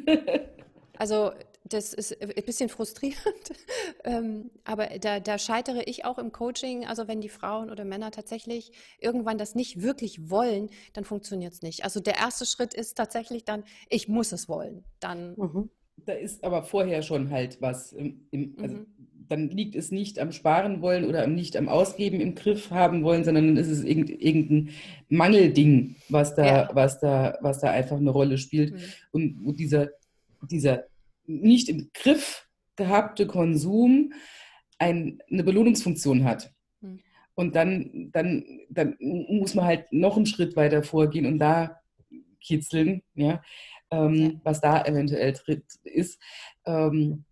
Also das ist ein bisschen frustrierend, ähm, aber da, da scheitere ich auch im Coaching. Also wenn die Frauen oder Männer tatsächlich irgendwann das nicht wirklich wollen, dann funktioniert es nicht. Also der erste Schritt ist tatsächlich dann, ich muss es wollen. Dann mhm. Da ist aber vorher schon halt was. Im, im, also mhm. Dann liegt es nicht am Sparen wollen oder nicht am Ausgeben im Griff haben wollen, sondern dann ist es irgendein Mangelding, was da, ja. was da, was da einfach eine Rolle spielt. Mhm. Und wo dieser, dieser nicht im Griff gehabte Konsum ein, eine Belohnungsfunktion hat. Mhm. Und dann, dann, dann muss man halt noch einen Schritt weiter vorgehen und da kitzeln, ja. Ähm, ja. was da eventuell tritt, ist. Ähm,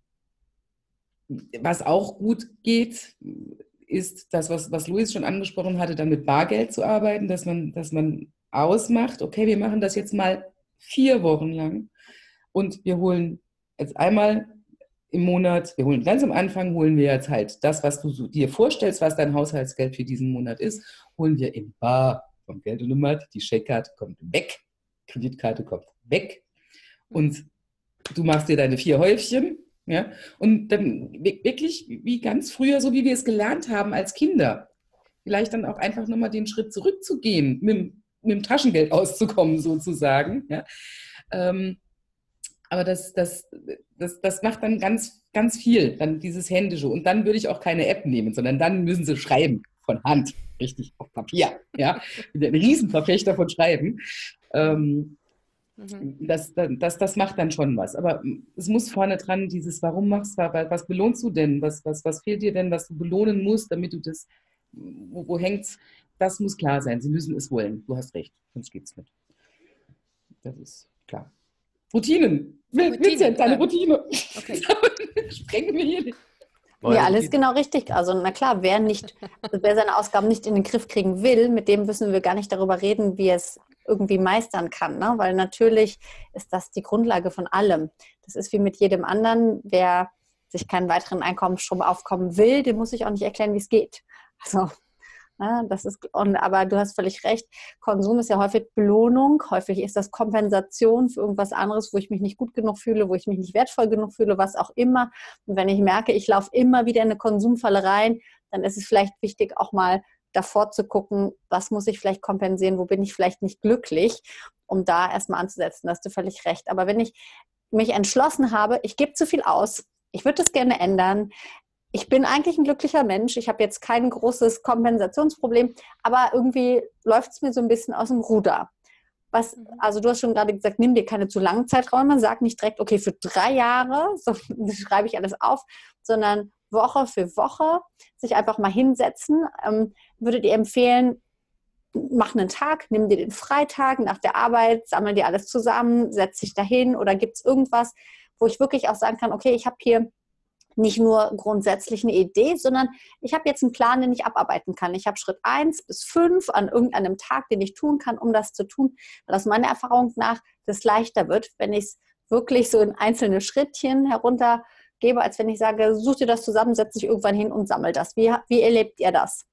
was auch gut geht, ist das, was, was Luis schon angesprochen hatte, dann mit Bargeld zu arbeiten, dass man, dass man ausmacht, okay, wir machen das jetzt mal vier Wochen lang und wir holen jetzt einmal im Monat, wir holen ganz am Anfang, holen wir jetzt halt das, was du dir vorstellst, was dein Haushaltsgeld für diesen Monat ist, holen wir in Bar vom Geldautomat, die Checkkarte kommt weg, Kreditkarte kommt weg. Und du machst dir deine vier Häufchen, ja, und dann wirklich wie ganz früher, so wie wir es gelernt haben als Kinder, vielleicht dann auch einfach nochmal den Schritt zurückzugehen, mit, mit dem Taschengeld auszukommen sozusagen. Ja. Ähm, aber das, das, das, das macht dann ganz, ganz viel, dann dieses Händische. Und dann würde ich auch keine App nehmen, sondern dann müssen sie schreiben von Hand, richtig auf Papier. Ja. Ich bin ein Riesenverfechter von Schreiben. Ähm, Das, das, das macht dann schon was. Aber es muss vorne dran dieses, warum machst du, was belohnst du denn? Was, was, was fehlt dir denn, was du belohnen musst, damit du das Wo, wo hängt's? Das muss klar sein. Sie müssen es wollen. Du hast recht, sonst geht's nicht. Das ist klar. Routinen. Routinen, Vincent, deine ja. Routine. Okay. Sprengen wir hier nicht. Ja, alles genau richtig. Also na klar, wer nicht, wer seine Ausgaben nicht in den Griff kriegen will, mit dem müssen wir gar nicht darüber reden, wie er es irgendwie meistern kann. Ne? Weil natürlich ist das die Grundlage von allem. Das ist wie mit jedem anderen. Wer sich keinen weiteren Einkommensstrom aufkommen will, dem muss ich auch nicht erklären, wie es geht. Also ja, das ist, und, aber du hast völlig recht, Konsum ist ja häufig Belohnung, häufig ist das Kompensation für irgendwas anderes, wo ich mich nicht gut genug fühle, wo ich mich nicht wertvoll genug fühle, was auch immer. Und wenn ich merke, ich laufe immer wieder in eine Konsumfalle rein, dann ist es vielleicht wichtig, auch mal davor zu gucken, was muss ich vielleicht kompensieren, wo bin ich vielleicht nicht glücklich, um da erstmal anzusetzen. Da hast du völlig recht. Aber wenn ich mich entschlossen habe, ich gebe zu viel aus, ich würde das gerne ändern, ich bin eigentlich ein glücklicher Mensch. Ich habe jetzt kein großes Kompensationsproblem, aber irgendwie läuft es mir so ein bisschen aus dem Ruder. Was, also du hast schon gerade gesagt, nimm dir keine zu langen Zeiträume, sag nicht direkt, okay, für drei Jahre, so schreibe ich alles auf, sondern Woche für Woche sich einfach mal hinsetzen. Ähm, würdet ihr empfehlen, mach einen Tag, nimm dir den Freitag nach der Arbeit, sammel dir alles zusammen, setz dich dahin, oder gibt es irgendwas, wo ich wirklich auch sagen kann, okay, ich habe hier nicht nur grundsätzlich eine Idee, sondern ich habe jetzt einen Plan, den ich abarbeiten kann. Ich habe Schritt eins bis fünf an irgendeinem Tag, den ich tun kann, um das zu tun, weil aus meiner Erfahrung nach das leichter wird, wenn ich es wirklich so in einzelne Schrittchen heruntergebe, als wenn ich sage, such dir das zusammen, setz dich irgendwann hin und sammel das. Wie, wie erlebt ihr das?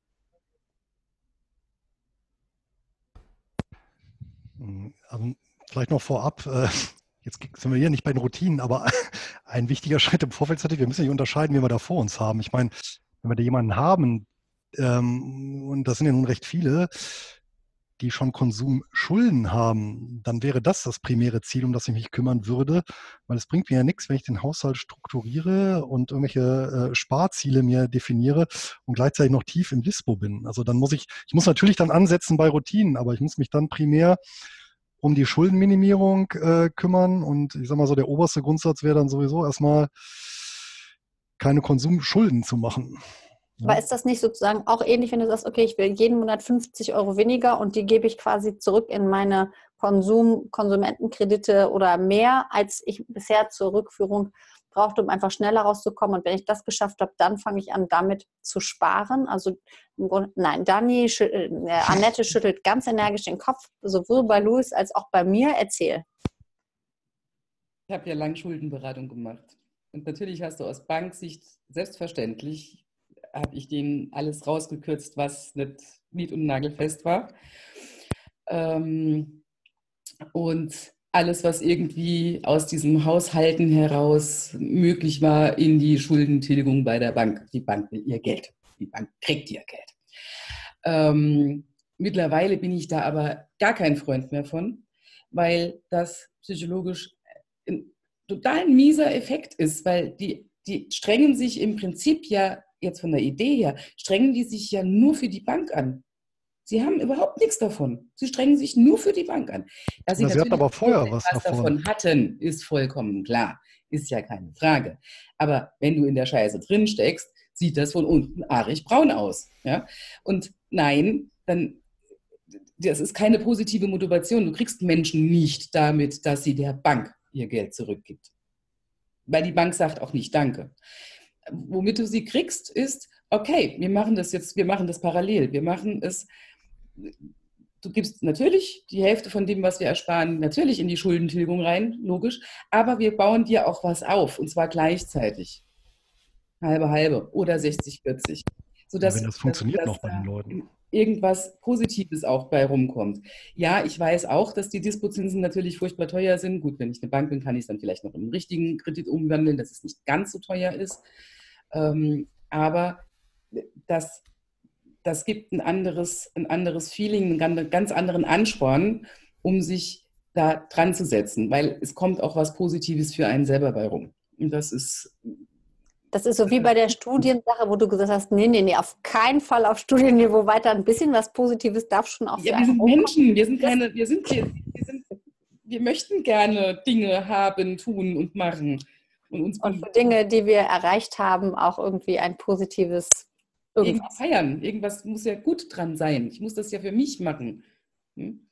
Also vielleicht noch vorab, äh, jetzt sind wir hier nicht bei den Routinen, aber ein wichtiger Schritt im Vorfeld ist, wir müssen nicht unterscheiden, wen wir da vor uns haben. Ich meine, wenn wir da jemanden haben, ähm, und das sind ja nun recht viele, die schon Konsumschulden haben, dann wäre das das primäre Ziel, um das ich mich kümmern würde, weil es bringt mir ja nichts, wenn ich den Haushalt strukturiere und irgendwelche äh, Sparziele mir definiere und gleichzeitig noch tief im Dispo bin. Also dann muss ich, ich muss natürlich dann ansetzen bei Routinen, aber ich muss mich dann primär um die Schuldenminimierung äh, kümmern, und ich sag mal so, der oberste Grundsatz wäre dann sowieso erstmal, keine Konsumschulden zu machen. Aber ist das nicht sozusagen auch ähnlich, wenn du sagst, okay, ich will jeden Monat fünfzig Euro weniger und die gebe ich quasi zurück in meine Konsum, Konsumentenkredite oder mehr, als ich bisher zur Rückführung brauchte, um einfach schneller rauszukommen. Und wenn ich das geschafft habe, dann fange ich an, damit zu sparen. Also im Grunde, nein, Dani, schü äh, Annette schüttelt ganz energisch den Kopf, sowohl bei Louis als auch bei mir. Erzähl. Ich habe ja lange Schuldenberatung gemacht. Und natürlich hast du aus Banksicht, selbstverständlich, habe ich denen alles rausgekürzt, was nicht nied- und nagelfest war. Ähm, und alles, was irgendwie aus diesem Haushalten heraus möglich war, in die Schuldentilgung bei der Bank. Die Bank will ihr Geld. Die Bank kriegt ihr Geld. Ähm, mittlerweile bin ich da aber gar kein Freund mehr von, weil das psychologisch ein total mieser Effekt ist, weil die, die strengen sich im Prinzip ja, jetzt von der Idee her, strengen die sich ja nur für die Bank an. Sie haben überhaupt nichts davon. Sie strengen sich nur für die Bank an. Dass sie Na, sie hatten aber vorher was, was davon. davon hatten, ist vollkommen klar. Ist ja keine Frage. Aber wenn du in der Scheiße drin steckst, sieht das von unten aarig braun aus. Ja? Und nein, dann, das ist keine positive Motivation. Du kriegst Menschen nicht damit, dass sie der Bank ihr Geld zurückgibt. Weil die Bank sagt auch nicht Danke. Womit du sie kriegst, ist, okay, wir machen das jetzt, wir machen das parallel. Wir machen es, du gibst natürlich die Hälfte von dem, was wir ersparen, natürlich in die Schuldentilgung rein, logisch, aber wir bauen dir auch was auf, und zwar gleichzeitig. Halbe, halbe oder sechzig, vierzig. Sodass, ja, wenn das funktioniert dass, noch bei dass den Leuten. Irgendwas Positives auch bei rumkommt. Ja, ich weiß auch, dass die Dispozinsen natürlich furchtbar teuer sind. Gut, wenn ich eine Bank bin, kann ich es dann vielleicht noch in einen richtigen Kredit umwandeln, dass es nicht ganz so teuer ist. Ähm, aber das, das gibt ein anderes, ein anderes Feeling, einen ganz anderen Ansporn, um sich da dran zu setzen, weil es kommt auch was Positives für einen selber bei rum. Und das ist... Das ist so wie bei der Studiensache, wo du gesagt hast, nee, nee, nee, auf keinen Fall auf Studienniveau weiter. Ein bisschen was Positives darf schon auch für Ja, wir einen sind rumkommen. Menschen, wir sind keine, wir sind, wir, wir sind, wir möchten gerne Dinge haben, tun und machen. Und, uns Und für Dinge, die wir erreicht haben, auch irgendwie ein positives irgendwie irgendwas. feiern. Irgendwas muss ja gut dran sein. Ich muss das ja für mich machen. Hm?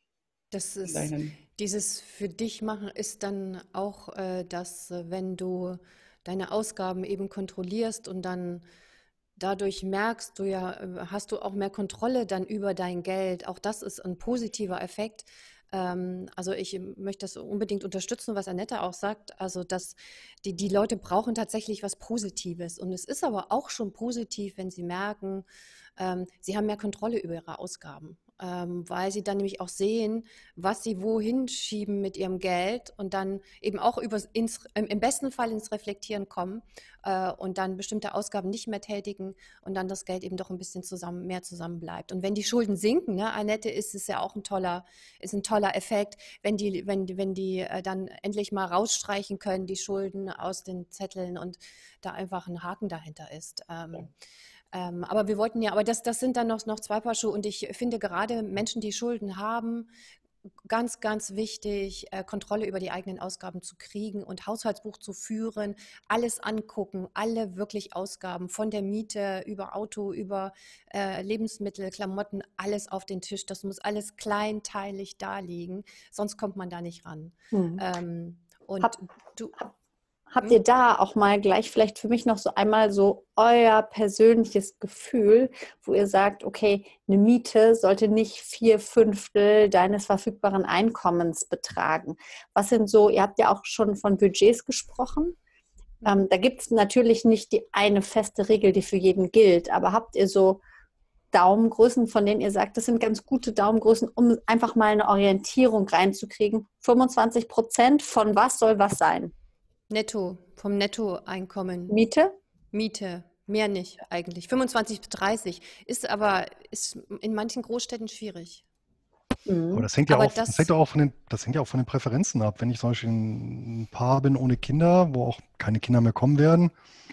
Das Von ist, daher, dieses für dich machen ist dann auch, äh, dass, äh, wenn du deine Ausgaben eben kontrollierst und dann dadurch merkst du ja, äh, hast du auch mehr Kontrolle dann über dein Geld. Auch das ist ein positiver Effekt. Ähm, also ich möchte das unbedingt unterstützen, was Annette auch sagt. Also dass die, die Leute brauchen tatsächlich was Positives. Und es ist aber auch schon positiv, wenn sie merken, ähm, sie haben mehr Kontrolle über ihre Ausgaben, ähm, weil sie dann nämlich auch sehen, was sie wohin schieben mit ihrem Geld und dann eben auch übers, ins, im im besten Fall ins Reflektieren kommen äh, und dann bestimmte Ausgaben nicht mehr tätigen und dann das Geld eben doch ein bisschen zusammen, mehr zusammen bleibt. Und wenn die Schulden sinken, ne, Annette, ist es ja auch ein toller, ist ein toller Effekt, wenn die, wenn, die- wenn die äh, dann endlich mal rausstreichen können, die Schulden aus den Zetteln und da einfach ein Haken dahinter ist. Ähm, ähm, aber wir wollten ja, aber das, das sind dann noch, noch zwei Paar Schuhe und ich finde gerade Menschen, die Schulden haben, ganz, ganz wichtig, äh, Kontrolle über die eigenen Ausgaben zu kriegen und Haushaltsbuch zu führen, alles angucken, alle wirklich Ausgaben von der Miete über Auto, über äh, Lebensmittel, Klamotten, alles auf den Tisch. Das muss alles kleinteilig da liegen, sonst kommt man da nicht ran. Hm. Ähm, und Hab, du, Habt hm? ihr da auch mal gleich vielleicht für mich noch so einmal so euer persönliches Gefühl, wo ihr sagt, okay, eine Miete sollte nicht vier Fünftel deines verfügbaren Einkommens betragen. Was sind so, ihr habt ja auch schon von Budgets gesprochen. Ähm, da gibt es natürlich nicht die eine feste Regel, die für jeden gilt, aber habt ihr so Daumengrößen, von denen ihr sagt, das sind ganz gute Daumengrößen, um einfach mal eine Orientierung reinzukriegen? fünfundzwanzig Prozent von was soll was sein? Netto, vom Nettoeinkommen, Miete? Miete, mehr nicht eigentlich. fünfundzwanzig bis dreißig ist aber ist in manchen Großstädten schwierig. Aber Mhm. das hängt ja Aber auch, das hängt das, ja auch von den, das hängt ja auch von den Präferenzen ab. Wenn ich zum Beispiel ein Paar bin ohne Kinder, wo auch keine Kinder mehr kommen werden,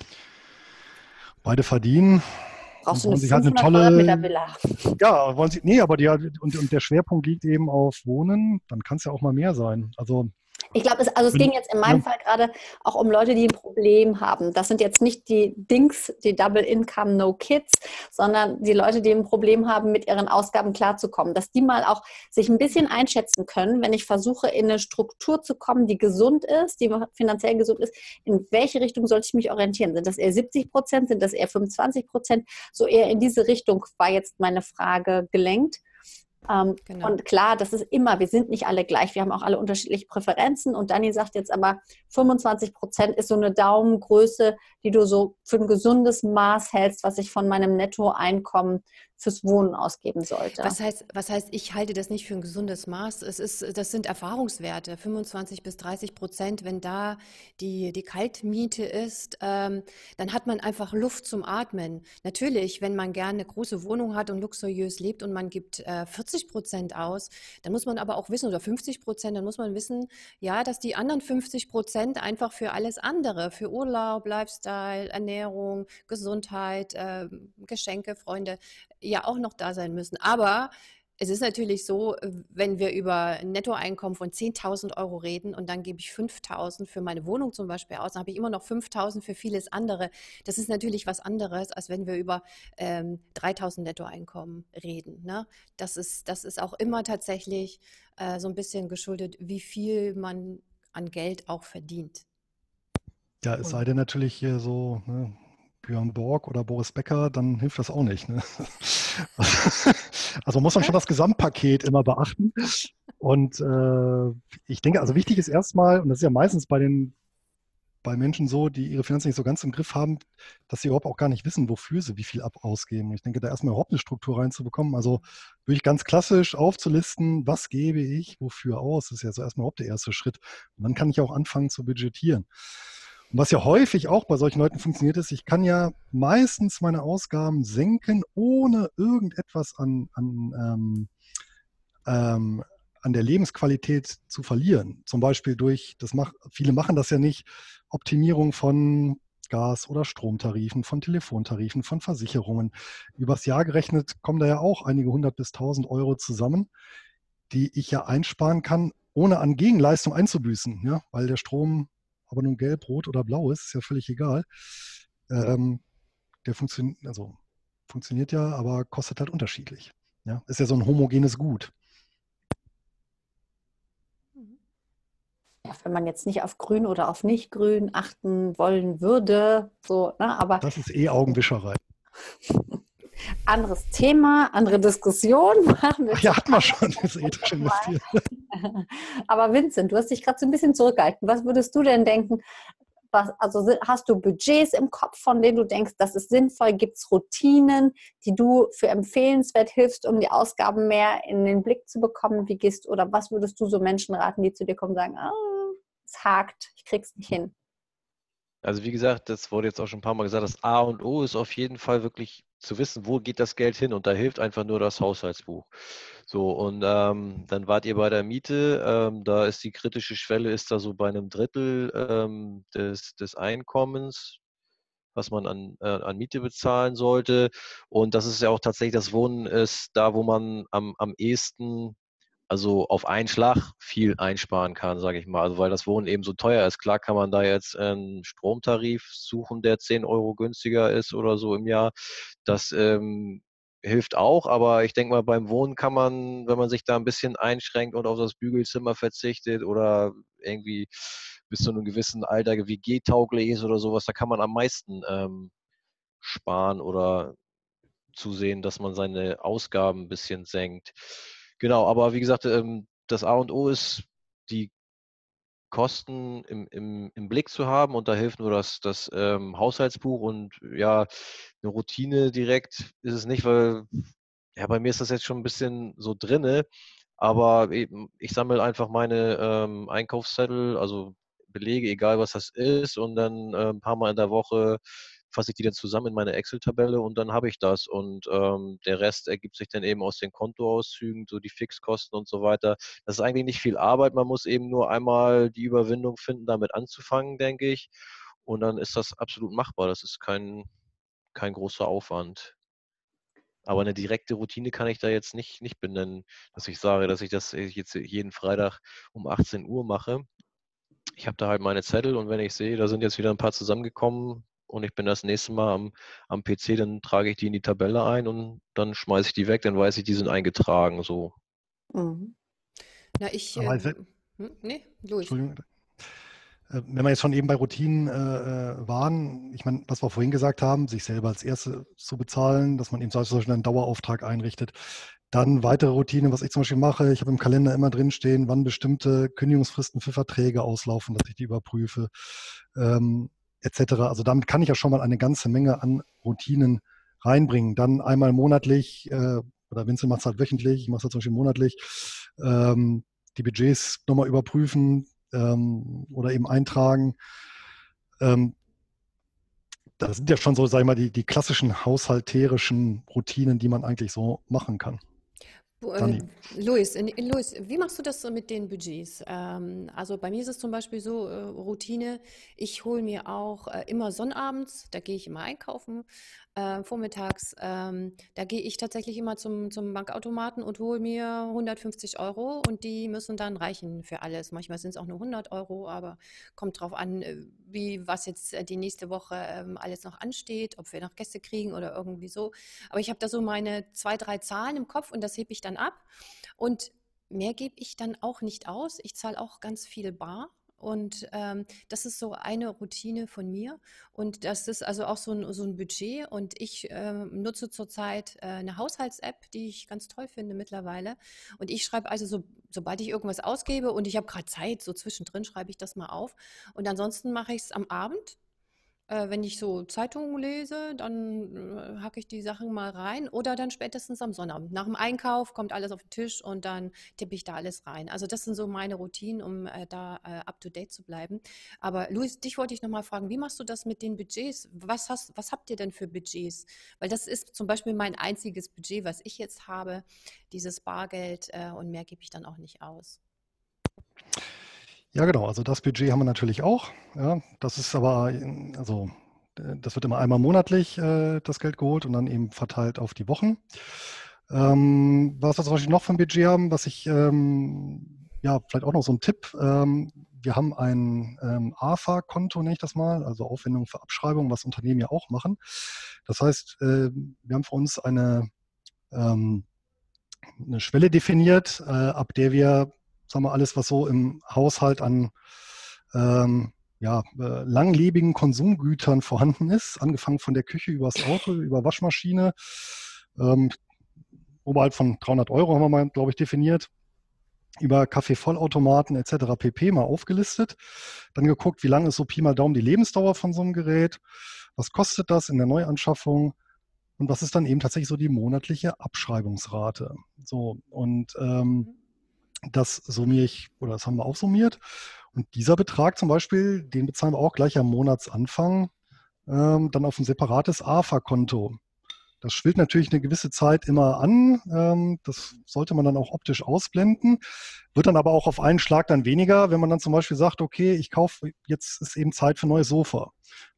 beide verdienen Brauchst und du eine wollen sich halt eine fünfhundert Quadratmeter tolle, Villa? ja, wollen sie, nee, aber die, und, und der Schwerpunkt liegt eben auf Wohnen, dann kann es ja auch mal mehr sein. Also, Ich glaube, es, also es wenn, ging jetzt in meinem ne, Fall gerade auch um Leute, die ein Problem haben. Das sind jetzt nicht die Dings, die Double Income, No Kids, sondern die Leute, die ein Problem haben, mit ihren Ausgaben klarzukommen. Dass die mal auch sich ein bisschen einschätzen können, wenn ich versuche, in eine Struktur zu kommen, die gesund ist, die finanziell gesund ist. In welche Richtung sollte ich mich orientieren? Sind das eher siebzig Prozent? Sind das eher fünfundzwanzig Prozent? So eher in diese Richtung war jetzt meine Frage gelenkt. Ähm, genau. und klar, das ist immer, wir sind nicht alle gleich, wir haben auch alle unterschiedliche Präferenzen und Dani sagt jetzt aber, fünfundzwanzig Prozent ist so eine Daumengröße, die du so für ein gesundes Maß hältst, was ich von meinem Nettoeinkommen fürs Wohnen ausgeben sollte. Was heißt, was heißt, ich halte das nicht für ein gesundes Maß? Es ist, das sind Erfahrungswerte, fünfundzwanzig bis dreißig Prozent. Wenn da die, die Kaltmiete ist, ähm, dann hat man einfach Luft zum Atmen. Natürlich, wenn man gerne eine große Wohnung hat und luxuriös lebt und man gibt äh, vierzig Prozent aus, dann muss man aber auch wissen, oder fünfzig Prozent, dann muss man wissen, ja, dass die anderen fünfzig Prozent einfach für alles andere, für Urlaub, Lifestyle, Ernährung, Gesundheit, äh, Geschenke, Freunde, ja auch noch da sein müssen. Aber es ist natürlich so, wenn wir über ein Nettoeinkommen von zehntausend Euro reden und dann gebe ich fünftausend für meine Wohnung zum Beispiel aus, dann habe ich immer noch fünftausend für vieles andere. Das ist natürlich was anderes, als wenn wir über ähm, dreitausend Nettoeinkommen reden. Ne? Das ist, das ist auch immer tatsächlich äh, so ein bisschen geschuldet, wie viel man an Geld auch verdient. ja, es sei denn natürlich hier so, ne, Björn Borg oder Boris Becker, dann hilft das auch nicht. Ne? Also muss man schon das Gesamtpaket immer beachten. Und äh, ich denke, also wichtig ist erstmal, und das ist ja meistens bei den bei Menschen so, die ihre Finanzen nicht so ganz im Griff haben, dass sie überhaupt auch gar nicht wissen, wofür sie wie viel ab ausgeben. Und ich denke, da erstmal überhaupt eine Struktur reinzubekommen, also wirklich ganz klassisch aufzulisten, was gebe ich wofür aus, das ist ja so erstmal überhaupt der erste Schritt. Und dann kann ich auch anfangen zu budgetieren. Und was ja häufig auch bei solchen Leuten funktioniert ist, ich kann ja meistens meine Ausgaben senken, ohne irgendetwas an, an, ähm, ähm, an der Lebensqualität zu verlieren. Zum Beispiel durch, das mach, viele machen das ja nicht, Optimierung von Gas- oder Stromtarifen, von Telefontarifen, von Versicherungen. Übers Jahr gerechnet kommen da ja auch einige hundert bis tausend Euro zusammen, die ich ja einsparen kann, ohne an Gegenleistung einzubüßen, ja? Weil der Strom aber nun gelb, rot oder blau ist, ist ja völlig egal. Ähm, der funktioniert, also funktioniert ja, aber kostet halt unterschiedlich. Ja, ist ja so ein homogenes Gut. Ja, wenn man jetzt nicht auf grün oder auf nicht grün achten wollen würde, so, ne, aber Das ist eh Augenwischerei. anderes Thema, andere Diskussion. Machen wir Ach ja, hatten wir schon, das ethische Investieren. Aber Vincent, du hast dich gerade so ein bisschen zurückgehalten. Was würdest du denn denken? Was, also hast du Budgets im Kopf, von denen du denkst, das ist sinnvoll? Gibt es Routinen, die du für empfehlenswert hilfst, um die Ausgaben mehr in den Blick zu bekommen? Wie gehst oder was würdest du so Menschen raten, die zu dir kommen und sagen, ah, es hakt, ich krieg's nicht hin? Also wie gesagt, das wurde jetzt auch schon ein paar Mal gesagt, das A und O ist auf jeden Fall wirklich zu wissen, wo geht das Geld hin, und da hilft einfach nur das Haushaltsbuch. So, und ähm, dann wart ihr bei der Miete, ähm, da ist die kritische Schwelle, ist da so bei einem Drittel ähm, des, des Einkommens, was man an, äh, an Miete bezahlen sollte. Und das ist ja auch tatsächlich, das Wohnen ist da, wo man am, am ehesten, also auf einen Schlag viel einsparen kann, sage ich mal. Also weil das Wohnen eben so teuer ist. Klar kann man da jetzt einen Stromtarif suchen, der zehn Euro günstiger ist oder so im Jahr. Das ähm, hilft auch, aber ich denke mal, beim Wohnen kann man, wenn man sich da ein bisschen einschränkt und auf das Bügelzimmer verzichtet oder irgendwie bis zu einem gewissen Alter W G-tauglich ist oder sowas, da kann man am meisten ähm, sparen oder zusehen, dass man seine Ausgaben ein bisschen senkt. Genau, aber wie gesagt, ähm, das A und O ist, die Kosten im, im, im Blick zu haben, und da hilft nur das, das ähm, Haushaltsbuch, und ja, eine Routine direkt ist es nicht, weil ja, bei mir ist das jetzt schon ein bisschen so drinne, aber eben, ich sammle einfach meine ähm, Einkaufszettel, also Belege, egal was das ist, und dann äh, ein paar Mal in der Woche fasse ich die dann zusammen in meine Excel-Tabelle, und dann habe ich das, und ähm, der Rest ergibt sich dann eben aus den Kontoauszügen, so die Fixkosten und so weiter. Das ist eigentlich nicht viel Arbeit, man muss eben nur einmal die Überwindung finden, damit anzufangen, denke ich, und dann ist das absolut machbar. Das ist kein, kein großer Aufwand. Aber eine direkte Routine kann ich da jetzt nicht, nicht benennen, dass ich sage, dass ich das jetzt jeden Freitag um achtzehn Uhr mache. Ich habe da halt meine Zettel, und wenn ich sehe, da sind jetzt wieder ein paar zusammengekommen und ich bin das nächste Mal am, am P C, dann trage ich die in die Tabelle ein und dann schmeiße ich die weg, dann weiß ich, die sind eingetragen. So. Mhm. Na, ich, Aber äh, als- hm, nee, Luis. Entschuldigung. Äh, Wenn wir jetzt schon eben bei Routinen äh, äh, waren, ich meine, was wir vorhin gesagt haben, sich selber als Erste zu bezahlen, dass man eben zum Beispiel einen Dauerauftrag einrichtet. Dann weitere Routinen, was ich zum Beispiel mache, ich habe im Kalender immer drinstehen, wann bestimmte Kündigungsfristen für Verträge auslaufen, dass ich die überprüfe, ähm, et cetera. Also damit kann ich ja schon mal eine ganze Menge an Routinen reinbringen. Dann einmal monatlich, äh, oder Vincent macht es halt wöchentlich, ich mache es halt zum Beispiel monatlich, ähm, die Budgets nochmal überprüfen, ähm, oder eben eintragen. Ähm, das sind ja schon so, sag ich mal, die, die klassischen haushalterischen Routinen, die man eigentlich so machen kann. Wo, äh, Dani. Luis, in, in Luis, wie machst du das so mit den Budgets? Ähm, also bei mir ist es zum Beispiel so, äh, Routine, ich hole mir auch äh, immer sonnabends, da gehe ich immer einkaufen, äh, vormittags, ähm, da gehe ich tatsächlich immer zum, zum Bankautomaten und hole mir hundertfünfzig Euro, und die müssen dann reichen für alles. Manchmal sind es auch nur hundert Euro, aber kommt drauf an, äh, wie was jetzt äh, die nächste Woche ähm, alles noch ansteht, ob wir noch Gäste kriegen oder irgendwie so. Aber ich habe da so meine zwei, drei Zahlen im Kopf, und das hebe ich dann ab. Und mehr gebe ich dann auch nicht aus. Ich zahle auch ganz viel bar. Und ähm, das ist so eine Routine von mir. Und das ist also auch so ein, so ein Budget. Und ich ähm, nutze zurzeit äh, eine Haushalts-App, die ich ganz toll finde mittlerweile. Und ich schreibe also, so, sobald ich irgendwas ausgebe und ich habe gerade Zeit, so zwischendrin schreibe ich das mal auf. Und ansonsten mache ich es am Abend. Äh, wenn ich so Zeitungen lese, dann äh, hacke ich die Sachen mal rein, oder dann spätestens am Sonnabend. Nach dem Einkauf kommt alles auf den Tisch, und dann tippe ich da alles rein. Also das sind so meine Routinen, um äh, da äh, up to date zu bleiben. Aber Luis, dich wollte ich nochmal fragen, wie machst du das mit den Budgets? Was hast, was habt ihr denn für Budgets? Weil das ist zum Beispiel mein einziges Budget, was ich jetzt habe, dieses Bargeld, äh, und mehr gebe ich dann auch nicht aus. Ja, genau. Also das Budget haben wir natürlich auch. Ja, das ist aber, also äh, das wird immer einmal monatlich äh, das Geld geholt und dann eben verteilt auf die Wochen. Ähm, was wir zum Beispiel noch für ein Budget haben, was ich, ähm, ja, vielleicht auch noch so ein Tipp, ähm, wir haben ein ähm, A F A-Konto, nenne ich das mal, also Aufwendung für Abschreibung, was Unternehmen ja auch machen. Das heißt, äh, wir haben für uns eine, ähm, eine Schwelle definiert, äh, ab der wir, sagen wir, alles, was so im Haushalt an ähm, ja, äh, langlebigen Konsumgütern vorhanden ist, angefangen von der Küche übers Auto, über Waschmaschine, ähm, oberhalb von dreihundert Euro haben wir mal, glaube ich, definiert, über Kaffeevollautomaten et cetera pp. Mal aufgelistet. Dann geguckt, wie lange ist so Pi mal Daumen die Lebensdauer von so einem Gerät, was kostet das in der Neuanschaffung und was ist dann eben tatsächlich so die monatliche Abschreibungsrate. So, und ähm, das summiere ich, oder das haben wir aufsummiert. Und dieser Betrag zum Beispiel, den bezahlen wir auch gleich am Monatsanfang, ähm, dann auf ein separates A F A-Konto. Das schwillt natürlich eine gewisse Zeit immer an. Ähm, das sollte man dann auch optisch ausblenden. Wird dann aber auch auf einen Schlag dann weniger, wenn man dann zum Beispiel sagt, okay, ich kaufe, jetzt ist eben Zeit für ein neues Sofa.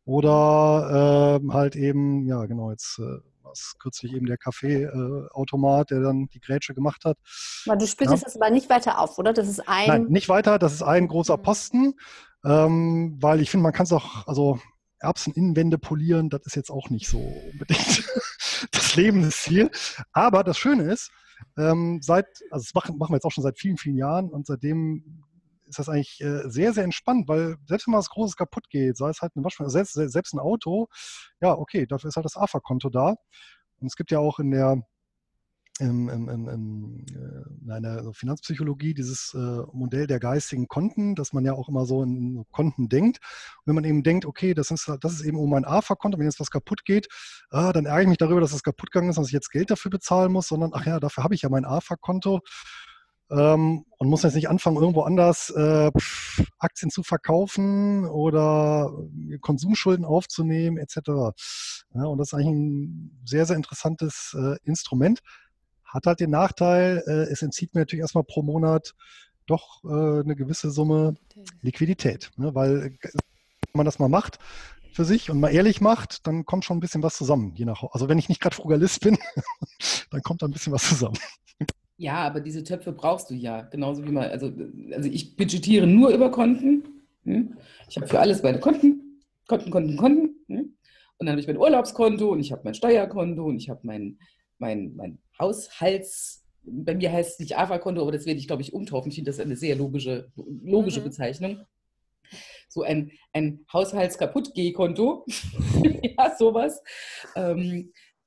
Oder äh, halt eben, ja genau, jetzt äh, was kürzlich eben der Kaffeeautomat, der dann die Grätsche gemacht hat. Aber du splittest Ja. das aber nicht weiter auf, oder? Das ist ein... Nein, nicht weiter. Das ist ein großer Posten, ähm, weil ich finde, man kann es auch, also Erbseninnenwände polieren, das ist jetzt auch nicht so unbedingt das Lebensziel. Aber das Schöne ist, ähm, seit, also das machen, machen wir jetzt auch schon seit vielen, vielen Jahren und seitdem ist das eigentlich äh, sehr, sehr entspannt, weil selbst wenn mal was Großes kaputt geht, sei es halt eine Waschmaschine, selbst, selbst ein Auto, ja, okay, dafür ist halt das A F A-Konto da. Und es gibt ja auch in der im, im, im, im, in einer Finanzpsychologie dieses äh, Modell der geistigen Konten, dass man ja auch immer so in Konten denkt. Und wenn man eben denkt, okay, das ist, das ist eben um mein A F A-Konto, wenn jetzt was kaputt geht, ah, dann ärgere ich mich darüber, dass es kaputt gegangen ist, dass ich jetzt Geld dafür bezahlen muss, sondern ach ja, dafür habe ich ja mein A F A-Konto ähm, und muss jetzt nicht anfangen, irgendwo anders äh, Aktien zu verkaufen oder Konsumschulden aufzunehmen, et cetera. Ja, und das ist eigentlich ein sehr, sehr interessantes äh, Instrument. Hat halt den Nachteil, äh, es entzieht mir natürlich erstmal pro Monat doch äh, eine gewisse Summe Liquidität. Ne? Weil äh, wenn man das mal macht für sich und mal ehrlich macht, dann kommt schon ein bisschen was zusammen. Je nach, also wenn ich nicht gerade Frugalist bin, dann kommt da ein bisschen was zusammen. Ja, aber diese Töpfe brauchst du ja. Genauso wie man, also, also ich budgetiere nur über Konten. Hm? Ich habe für alles meine Konten, Konten, Konten, Konten. Hm? Und dann habe ich mein Urlaubskonto und ich habe mein Steuerkonto und ich habe mein Mein, mein Haushalts, bei mir heißt es nicht A F A-Konto, aber das werde ich, glaube ich, umtaufen. Ich finde das eine sehr logische, logische mhm. Bezeichnung. So ein, ein Haushalts-Kaputt-Geh-Konto. Ja, sowas. Ähm,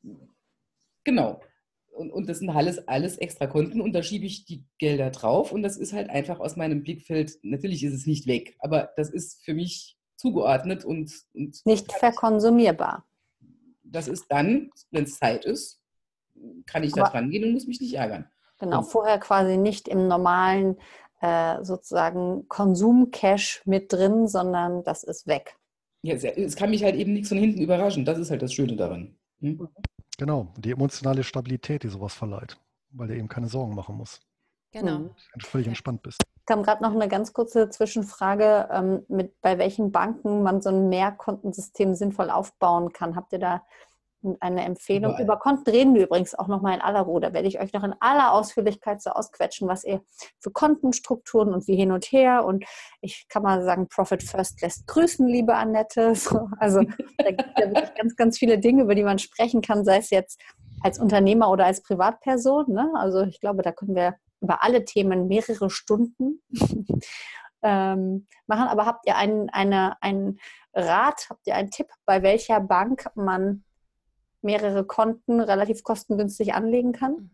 genau. Und, und das sind alles, alles extra Konten und da schiebe ich die Gelder drauf und das ist halt einfach aus meinem Blickfeld, natürlich ist es nicht weg, aber das ist für mich zugeordnet und... und nicht verkonsumierbar. Das ist dann, wenn es Zeit ist, kann ich da dran gehen und muss mich nicht ärgern. Genau, und, vorher quasi nicht im normalen äh, sozusagen Konsum-Cash mit drin, sondern das ist weg. Ja, es kann mich halt eben nichts von hinten überraschen. Das ist halt das Schöne daran. Hm? Genau, die emotionale Stabilität, die sowas verleiht, weil du eben keine Sorgen machen musst. Genau. Mhm. Du völlig entspannt bist. Ich kam gerade noch eine ganz kurze Zwischenfrage, ähm, mit bei welchen Banken man so ein Mehrkontensystem sinnvoll aufbauen kann. Habt ihr da eine Empfehlung? Überall. Über Konten reden wir übrigens auch nochmal in aller Ruhe. Da werde ich euch noch in aller Ausführlichkeit so ausquetschen, was ihr für Kontenstrukturen und wie hin und her. Und ich kann mal sagen, Profit First lässt grüßen, liebe Annette. So, also da gibt es ja wirklich ganz, ganz viele Dinge, über die man sprechen kann, sei es jetzt als Unternehmer oder als Privatperson. Ne? Also ich glaube, da können wir über alle Themen mehrere Stunden ähm, machen. Aber habt ihr einen, eine, einen Rat, habt ihr einen Tipp, bei welcher Bank man mehrere Konten relativ kostengünstig anlegen kann?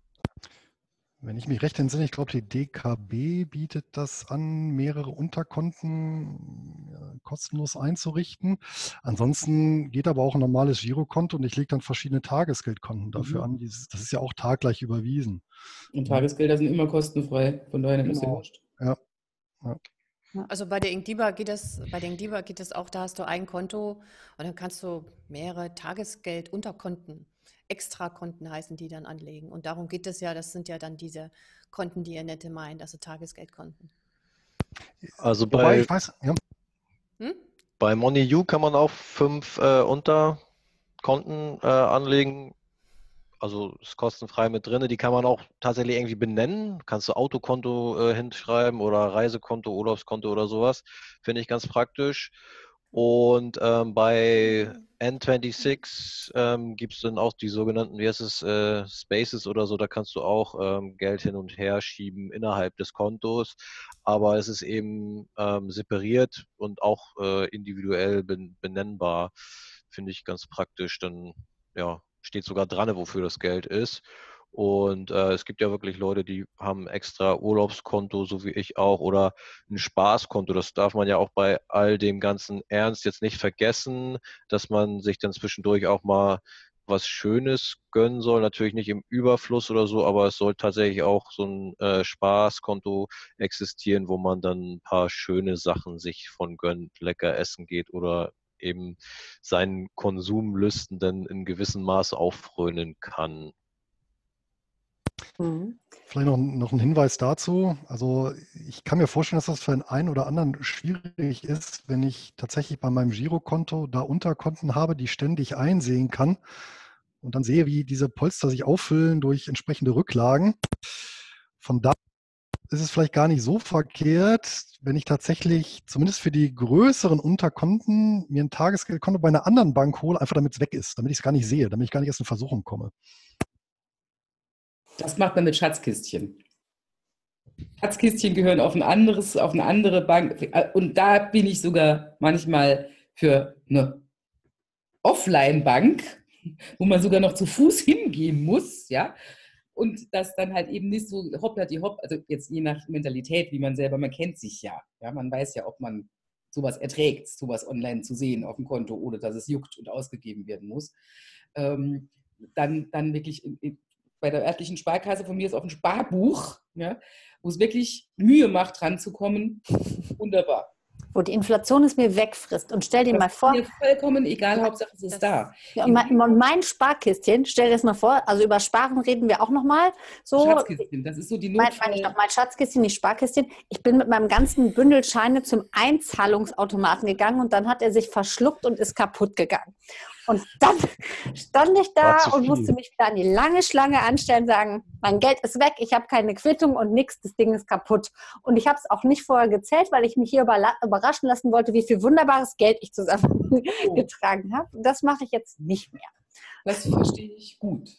Wenn ich mich recht entsinne, ich glaube, die D K B bietet das an, mehrere Unterkonten ja, kostenlos einzurichten. Ansonsten geht aber auch ein normales Girokonto und ich lege dann verschiedene Tagesgeldkonten dafür Mhm. an. Dieses, das ist ja auch taggleich überwiesen. Und Tagesgelder sind immer kostenfrei, von daher ist es Genau. wurscht. Ja. Ja. Also bei der Inkdiba geht es, bei der Inkdiba geht es auch, da hast du ein Konto und dann kannst du mehrere Tagesgeldunterkonten, Extrakonten heißen die dann anlegen. Und darum geht es ja, das sind ja dann diese Konten, die Annette meint, also Tagesgeldkonten. Also Wobei, bei, ich weiß, ja. Hm? bei MoneyU kann man auch fünf äh, Unterkonten äh, anlegen. also ist kostenfrei mit drin. Die kann man auch tatsächlich irgendwie benennen. Kannst du Autokonto äh, hinschreiben oder Reisekonto, Urlaubskonto oder sowas. Finde ich ganz praktisch. Und ähm, bei N sechsundzwanzig ähm, gibt es dann auch die sogenannten, wie heißt es, äh, Spaces oder so, da kannst du auch ähm, Geld hin und her schieben innerhalb des Kontos, aber es ist eben ähm, separiert und auch äh, individuell ben benennbar, finde ich ganz praktisch, dann ja, steht sogar dran, wofür das Geld ist. Und äh, es gibt ja wirklich Leute, die haben extra Urlaubskonto, so wie ich auch, oder ein Spaßkonto. Das darf man ja auch bei all dem ganzen Ernst jetzt nicht vergessen, dass man sich dann zwischendurch auch mal was Schönes gönnen soll. Natürlich nicht im Überfluss oder so, aber es soll tatsächlich auch so ein äh, Spaßkonto existieren, wo man dann ein paar schöne Sachen sich von gönnt, lecker essen geht oder eben seinen Konsumlüsten dann in gewissem Maße auffrönen kann. Mhm. Vielleicht noch, noch ein Hinweis dazu. Also ich kann mir vorstellen, dass das für den einen oder anderen schwierig ist, wenn ich tatsächlich bei meinem Girokonto da Unterkonten habe, die ständig einsehen kann und dann sehe, wie diese Polster sich auffüllen durch entsprechende Rücklagen. Von da ist es vielleicht gar nicht so verkehrt, wenn ich tatsächlich zumindest für die größeren Unterkonten mir ein Tagesgeldkonto bei einer anderen Bank hole, einfach damit es weg ist, damit ich es gar nicht sehe, damit ich gar nicht erst in Versuchung komme. Das macht man mit Schatzkistchen. Schatzkistchen gehören auf ein anderes, auf eine andere Bank. Und da bin ich sogar manchmal für eine Offline-Bank, wo man sogar noch zu Fuß hingehen muss, ja. Und das dann halt eben nicht so hoppla die hopp, also jetzt je nach Mentalität, wie man selber, man kennt sich ja. Ja, man weiß ja, ob man sowas erträgt, sowas online zu sehen auf dem Konto, ohne dass es juckt und ausgegeben werden muss. Ähm, dann, dann wirklich in, in, bei der örtlichen Sparkasse von mir ist auch ein Sparbuch, ja, wo es wirklich Mühe macht, dran zu kommen. Wunderbar. Wo die Inflation es mir wegfrisst. Und stell dir Das mal vor. ist mir vollkommen egal, Hauptsache es ist da. Ja, und, mein, und mein Sparkistchen, stell dir das mal vor, also über Sparen reden wir auch nochmal. So, Schatzkistchen, das ist so die mein, Notfall. mein, ich noch mein Schatzkistchen, nicht Sparkistchen. Ich bin mit meinem ganzen Bündel Scheine zum Einzahlungsautomaten gegangen und dann hat er sich verschluckt und ist kaputt gegangen. Und dann stand ich da und musste mich wieder an die lange Schlange anstellen und sagen, mein Geld ist weg, ich habe keine Quittung und nichts, das Ding ist kaputt. Und ich habe es auch nicht vorher gezählt, weil ich mich hier überraschen lassen wollte, wie viel wunderbares Geld ich zusammengetragen habe. Das mache ich jetzt nicht mehr. Das verstehe ich gut.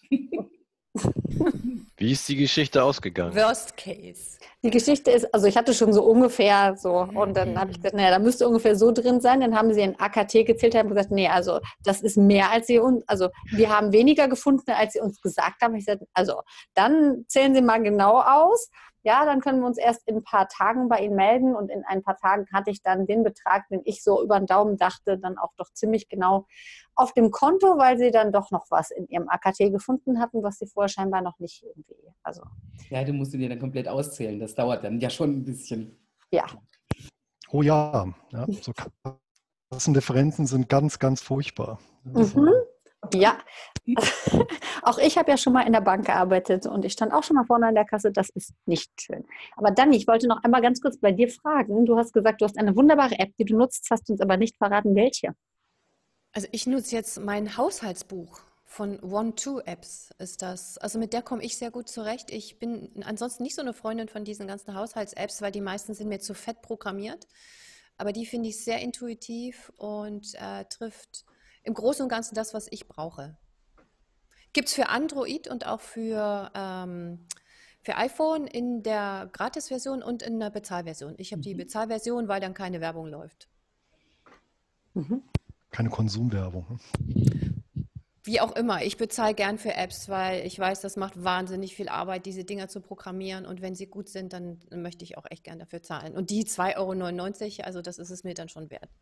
Wie ist die Geschichte ausgegangen? Worst Case. Die Geschichte ist, also ich hatte schon so ungefähr so und dann habe ich gesagt, naja, da müsste ungefähr so drin sein. Dann haben sie in A K T gezählt und haben gesagt, nee, also das ist mehr als sie uns, also wir haben weniger gefunden, als sie uns gesagt haben. Ich sagte, also dann zählen Sie mal genau aus. Ja, dann können wir uns erst in ein paar Tagen bei Ihnen melden und in ein paar Tagen hatte ich dann den Betrag, den ich so über den Daumen dachte, dann auch doch ziemlich genau auf dem Konto, weil sie dann doch noch was in ihrem A K T gefunden hatten, was sie vorher scheinbar noch nicht irgendwie, also. Ja, du musst du dir dann komplett auszählen, das dauert dann ja schon ein bisschen. Ja. Oh ja, ja, so Kassendifferenzen sind ganz, ganz furchtbar. Mhm. Ja, auch ich habe ja schon mal in der Bank gearbeitet und ich stand auch schon mal vorne an der Kasse, das ist nicht schön. Aber Dani, ich wollte noch einmal ganz kurz bei dir fragen, du hast gesagt, du hast eine wunderbare App, die du nutzt, hast uns aber nicht verraten, welche. Also ich nutze jetzt mein Haushaltsbuch von One Two Apps ist das. Also mit der komme ich sehr gut zurecht. Ich bin ansonsten nicht so eine Freundin von diesen ganzen Haushalts-Apps, weil die meisten sind mir zu fett programmiert. Aber die finde ich sehr intuitiv und äh, trifft im Großen und Ganzen das, was ich brauche. Gibt es für Android und auch für, ähm, für iPhone in der Gratis-Version und in der Bezahlversion. Ich habe die Bezahlversion, weil dann keine Werbung läuft. Mhm. Keine Konsumwerbung. Wie auch immer, ich bezahle gern für Apps, weil ich weiß, das macht wahnsinnig viel Arbeit, diese Dinger zu programmieren. Und wenn sie gut sind, dann möchte ich auch echt gern dafür zahlen. Und die zwei Euro neunundneunzig, also das ist es mir dann schon wert.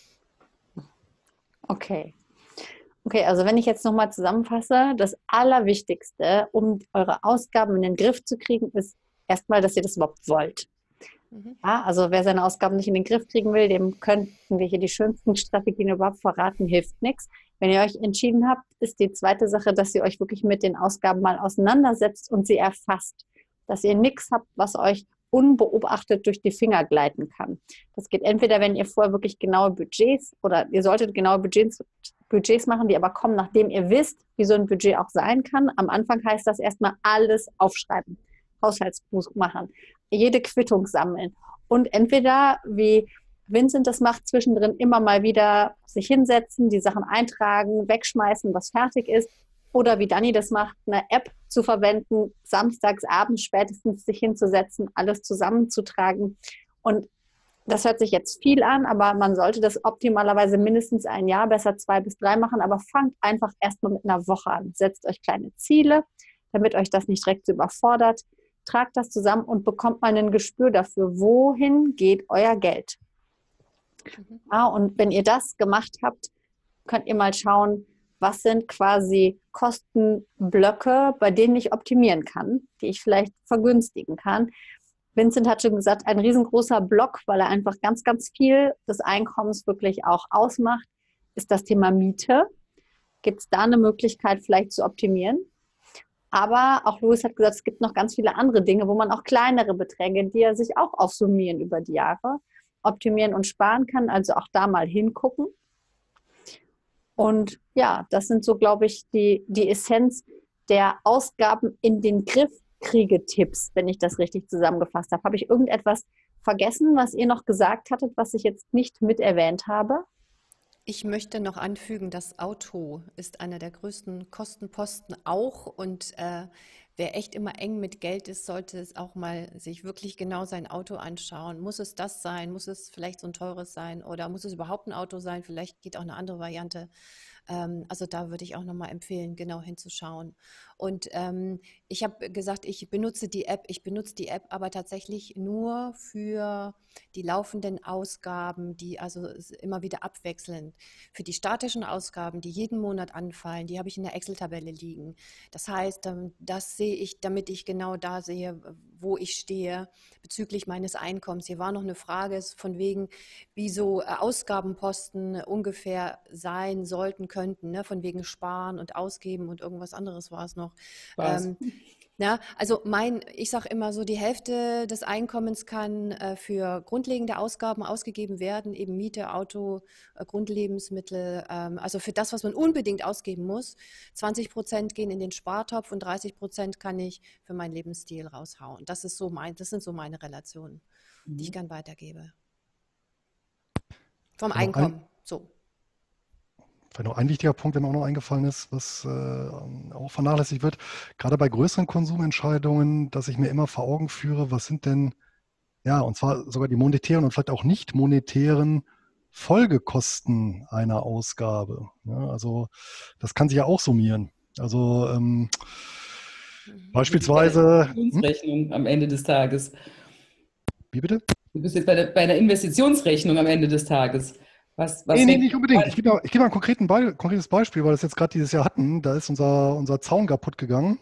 Okay. Okay, also wenn ich jetzt nochmal zusammenfasse, das Allerwichtigste, um eure Ausgaben in den Griff zu kriegen, ist erstmal, dass ihr das überhaupt wollt. Mhm. Ja, also wer seine Ausgaben nicht in den Griff kriegen will, dem könnten wir hier die schönsten Strategien überhaupt verraten, hilft nichts. Wenn ihr euch entschieden habt, ist die zweite Sache, dass ihr euch wirklich mit den Ausgaben mal auseinandersetzt und sie erfasst. Dass ihr nichts habt, was euch unbeobachtet durch die Finger gleiten kann. Das geht entweder, wenn ihr vorher wirklich genaue Budgets oder ihr solltet genaue Budgets, Budgets machen, die aber kommen, nachdem ihr wisst, wie so ein Budget auch sein kann. Am Anfang heißt das erstmal alles aufschreiben, Haushaltsbuch machen, jede Quittung sammeln und entweder, wie Vincent das macht, zwischendrin immer mal wieder sich hinsetzen, die Sachen eintragen, wegschmeißen, was fertig ist, oder wie Dani das macht, eine App zu verwenden, samstags abends spätestens sich hinzusetzen, alles zusammenzutragen. Und das hört sich jetzt viel an, aber man sollte das optimalerweise mindestens ein Jahr, besser zwei bis drei machen. Aber fangt einfach erstmal mit einer Woche an. Setzt euch kleine Ziele, damit euch das nicht direkt so überfordert. Tragt das zusammen und bekommt mal ein Gespür dafür, wohin geht euer Geld. Mhm. Ja, und wenn ihr das gemacht habt, könnt ihr mal schauen, was sind quasi Kostenblöcke, bei denen ich optimieren kann, die ich vielleicht vergünstigen kann. Vincent hat schon gesagt, ein riesengroßer Block, weil er einfach ganz, ganz viel des Einkommens wirklich auch ausmacht, ist das Thema Miete. Gibt es da eine Möglichkeit, vielleicht zu optimieren? Aber auch Louis hat gesagt, es gibt noch ganz viele andere Dinge, wo man auch kleinere Beträge, die ja sich auch aufsummieren über die Jahre, optimieren und sparen kann. Also auch da mal hingucken. Und ja, das sind so, glaube ich, die, die Essenz der Ausgaben in den Griff kriege Tipps, wenn ich das richtig zusammengefasst habe. Habe ich irgendetwas vergessen, was ihr noch gesagt hattet, was ich jetzt nicht mit erwähnt habe? Ich möchte noch anfügen, das Auto ist einer der größten Kostenposten auch. Und äh, wer echt immer eng mit Geld ist, sollte es auch mal sich wirklich genau sein Auto anschauen. Muss es das sein? Muss es vielleicht so ein teures sein? Oder muss es überhaupt ein Auto sein? Vielleicht geht auch eine andere Variante. Ähm, also da würde ich auch nochmal empfehlen, genau hinzuschauen. Und ähm, ich habe gesagt, ich benutze die App. Ich benutze die App aber tatsächlich nur für die laufenden Ausgaben, die also immer wieder abwechseln. Für die statischen Ausgaben, die jeden Monat anfallen, die habe ich in der Excel-Tabelle liegen. Das heißt, das sehe ich, damit ich genau da sehe, wo ich stehe bezüglich meines Einkommens. Hier war noch eine Frage von wegen, wie so Ausgabenposten ungefähr sein sollten könnten, ne? Von wegen Sparen und Ausgeben und irgendwas anderes war es noch. Ähm, ja, also mein, ich sage immer so, die Hälfte des Einkommens kann äh, für grundlegende Ausgaben ausgegeben werden, eben Miete, Auto, äh, Grundlebensmittel, ähm, also für das, was man unbedingt ausgeben muss. zwanzig Prozent gehen in den Spartopf und dreißig Prozent kann ich für meinen Lebensstil raushauen. Das ist so mein, das sind so meine Relationen, mhm. die ich gern weitergebe. Vom genau, Einkommen, ein, so. Vielleicht noch ein wichtiger Punkt, der mir auch noch eingefallen ist, was äh, auch vernachlässigt wird, gerade bei größeren Konsumentscheidungen, dass ich mir immer vor Augen führe, was sind denn, ja, und zwar sogar die monetären und vielleicht auch nicht monetären Folgekosten einer Ausgabe. Ja, also das kann sich ja auch summieren. Also ähm, mhm. beispielsweise... Die Investitionsrechnung hm? am Ende des Tages. Wie bitte? Du bist jetzt bei, der, bei einer Investitionsrechnung am Ende des Tages. Was, was nee, nee, nicht unbedingt. Ich gebe mal, ich gebe mal ein konkreten Be- konkretes Beispiel, weil wir das jetzt gerade dieses Jahr hatten. Da ist unser, unser Zaun kaputt gegangen.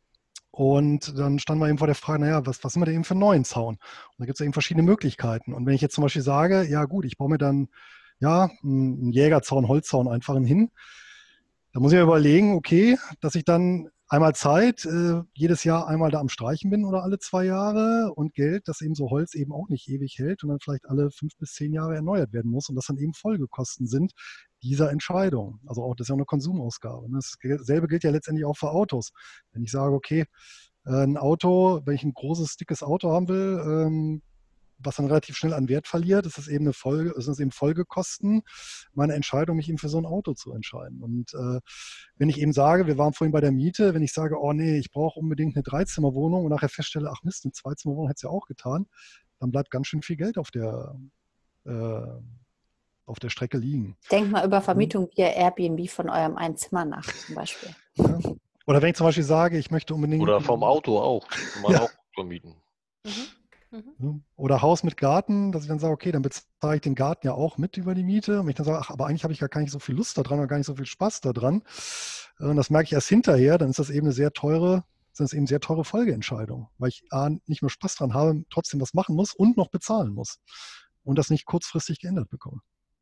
Und dann standen wir eben vor der Frage, naja, was, was sind wir denn eben für einen neuen Zaun? Und da gibt es eben verschiedene Möglichkeiten. Und wenn ich jetzt zum Beispiel sage, ja gut, ich baue mir dann ja, einen Jägerzaun, Holzzaun einfach hin, dann muss ich mir überlegen, okay, dass ich dann einmal Zeit, äh, jedes Jahr einmal da am Streichen bin oder alle zwei Jahre und Geld, dass eben so Holz eben auch nicht ewig hält und dann vielleicht alle fünf bis zehn Jahre erneuert werden muss und das dann eben Folgekosten sind dieser Entscheidung. Also auch, das ist ja eine Konsumausgabe. Dasselbe gilt ja letztendlich auch für Autos. Wenn ich sage, okay, ein Auto, wenn ich ein großes, dickes Auto haben will, ähm, was dann relativ schnell an Wert verliert, ist das eben eine Folge, ist das eben Folgekosten meiner Entscheidung, mich eben für so ein Auto zu entscheiden. Und äh, wenn ich eben sage, wir waren vorhin bei der Miete, wenn ich sage, oh nee, ich brauche unbedingt eine Dreizimmerwohnung und nachher feststelle, ach Mist, eine Zweizimmerwohnung hätte es ja auch getan, dann bleibt ganz schön viel Geld auf der, äh, auf der Strecke liegen. Denkt mal über Vermietung via Airbnb von eurem Einzimmer nach zum Beispiel. Ja. Oder wenn ich zum Beispiel sage, ich möchte unbedingt... Oder vom Auto auch, kann man ja. auch vermieten. Mhm. Oder Haus mit Garten, dass ich dann sage, okay, dann bezahle ich den Garten ja auch mit über die Miete. Und ich dann sage, ach, aber eigentlich habe ich gar nicht so viel Lust daran oder gar nicht so viel Spaß daran. Und das merke ich erst hinterher, dann ist das eben eine sehr teure, sind das eben sehr teure Folgeentscheidungen, weil ich A, nicht nur Spaß dran habe, trotzdem was machen muss und noch bezahlen muss. Und das nicht kurzfristig geändert bekomme.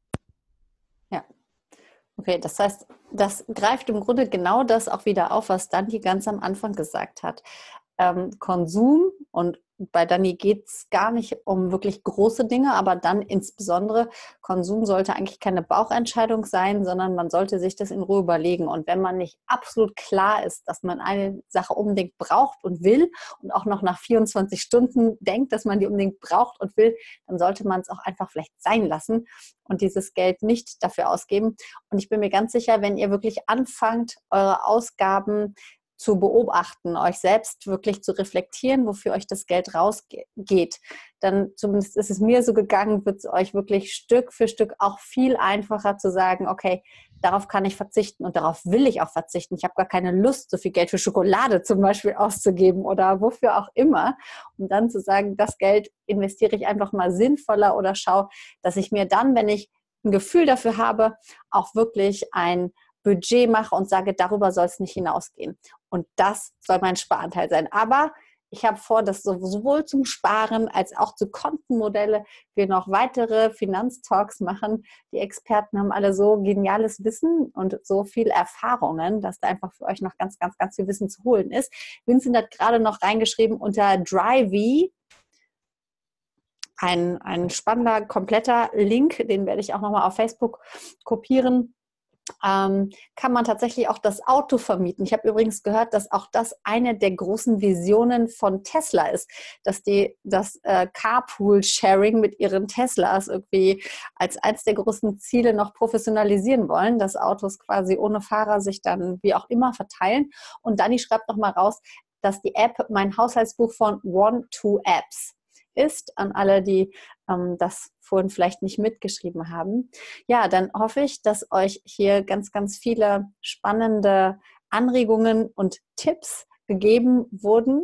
Ja. Okay, das heißt, das greift im Grunde genau das auch wieder auf, was Dani ganz am Anfang gesagt hat. ähm, Konsum, und bei Dani geht es gar nicht um wirklich große Dinge, aber dann insbesondere Konsum sollte eigentlich keine Bauchentscheidung sein, sondern man sollte sich das in Ruhe überlegen. Und wenn man nicht absolut klar ist, dass man eine Sache unbedingt braucht und will und auch noch nach vierundzwanzig Stunden denkt, dass man die unbedingt braucht und will, dann sollte man es auch einfach vielleicht sein lassen und dieses Geld nicht dafür ausgeben. Und ich bin mir ganz sicher, wenn ihr wirklich anfangt, eure Ausgaben zu beobachten, euch selbst wirklich zu reflektieren, wofür euch das Geld rausgeht, dann, zumindest ist es mir so gegangen, wird es euch wirklich Stück für Stück auch viel einfacher zu sagen, okay, darauf kann ich verzichten und darauf will ich auch verzichten. Ich habe gar keine Lust, so viel Geld für Schokolade zum Beispiel auszugeben oder wofür auch immer. Und dann zu sagen, das Geld investiere ich einfach mal sinnvoller oder schaue, dass ich mir dann, wenn ich ein Gefühl dafür habe, auch wirklich ein Budget mache und sage, darüber soll es nicht hinausgehen. Und das soll mein Sparanteil sein. Aber ich habe vor, dass sowohl zum Sparen als auch zu Kontenmodelle wir noch weitere Finanztalks machen. Die Experten haben alle so geniales Wissen und so viel Erfahrungen, dass da einfach für euch noch ganz, ganz, ganz viel Wissen zu holen ist. Vincent hat gerade noch reingeschrieben unter Drivey, ein, ein spannender, kompletter Link, den werde ich auch nochmal auf Facebook kopieren. Ähm, kann man tatsächlich auch das Auto vermieten. Ich habe übrigens gehört, dass auch das eine der großen Visionen von Tesla ist, dass die das äh, Carpool-Sharing mit ihren Teslas irgendwie als eines der großen Ziele noch professionalisieren wollen, dass Autos quasi ohne Fahrer sich dann wie auch immer verteilen. Und Dani schreibt nochmal raus, dass die App mein Haushaltsbuch von One Two Apps ist, an alle, die ähm, das vorhin vielleicht nicht mitgeschrieben haben. Ja, dann hoffe ich, dass euch hier ganz, ganz viele spannende Anregungen und Tipps gegeben wurden,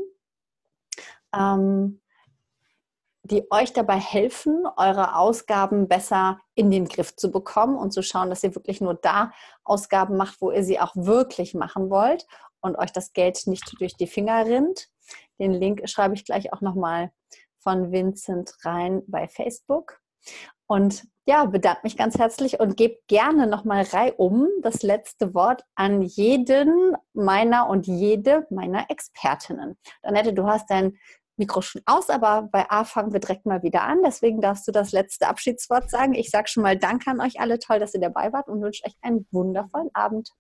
ähm, die euch dabei helfen, eure Ausgaben besser in den Griff zu bekommen und zu schauen, dass ihr wirklich nur da Ausgaben macht, wo ihr sie auch wirklich machen wollt und euch das Geld nicht durch die Finger rinnt. Den Link schreibe ich gleich auch nochmal von Vincent rein bei Facebook. Und ja, bedanke mich ganz herzlich und gebe gerne nochmal reihum das letzte Wort an jeden meiner und jede meiner Expertinnen. Annette, du hast dein Mikro schon aus, aber bei A fangen wir direkt mal wieder an. Deswegen darfst du das letzte Abschiedswort sagen. Ich sage schon mal Danke an euch alle, toll, dass ihr dabei wart und wünsche euch einen wundervollen Abend.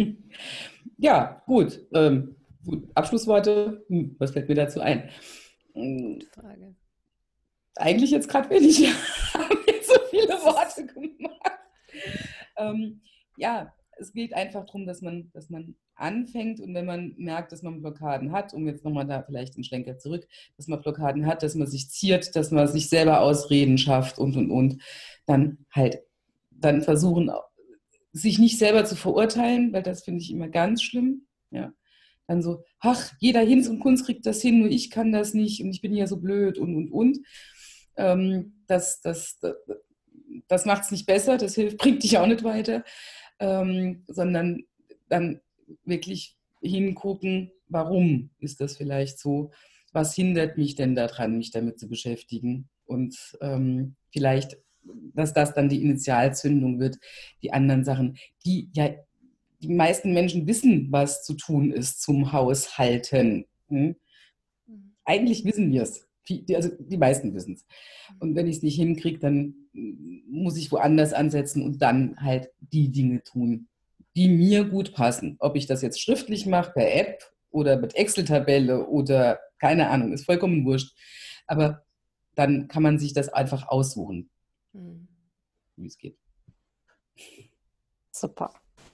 Ja, gut. Ähm, gut. Abschlussworte, hm, was fällt mir dazu ein? Gute Frage. Eigentlich jetzt gerade wenig. Wir haben jetzt so viele Worte gemacht. Ähm, ja, es geht einfach darum, dass man, dass man anfängt und wenn man merkt, dass man Blockaden hat, um jetzt nochmal da vielleicht einen Schlenker zurück, dass man Blockaden hat, dass man sich ziert, dass man sich selber Ausreden schafft und, und, und, dann halt, dann versuchen, sich nicht selber zu verurteilen, weil das finde ich immer ganz schlimm, ja. Dann so, ach, jeder Hinz und Kunst kriegt das hin, nur ich kann das nicht und ich bin ja so blöd und, und, und. Ähm, das das, das, das macht es nicht besser, das hilft, bringt dich auch nicht weiter, ähm, sondern dann wirklich hingucken, warum ist das vielleicht so, was hindert mich denn daran, mich damit zu beschäftigen und ähm, vielleicht, dass das dann die Initialzündung wird, die anderen Sachen, die ja die meisten Menschen wissen, was zu tun ist zum Haushalten. Hm? Eigentlich wissen wir es. Also die meisten wissen es. Und wenn ich es nicht hinkriege, dann muss ich woanders ansetzen und dann halt die Dinge tun, die mir gut passen. Ob ich das jetzt schriftlich mache, per App oder mit Excel-Tabelle oder keine Ahnung, ist vollkommen wurscht. Aber dann kann man sich das einfach aussuchen, hm. wie es geht. Super.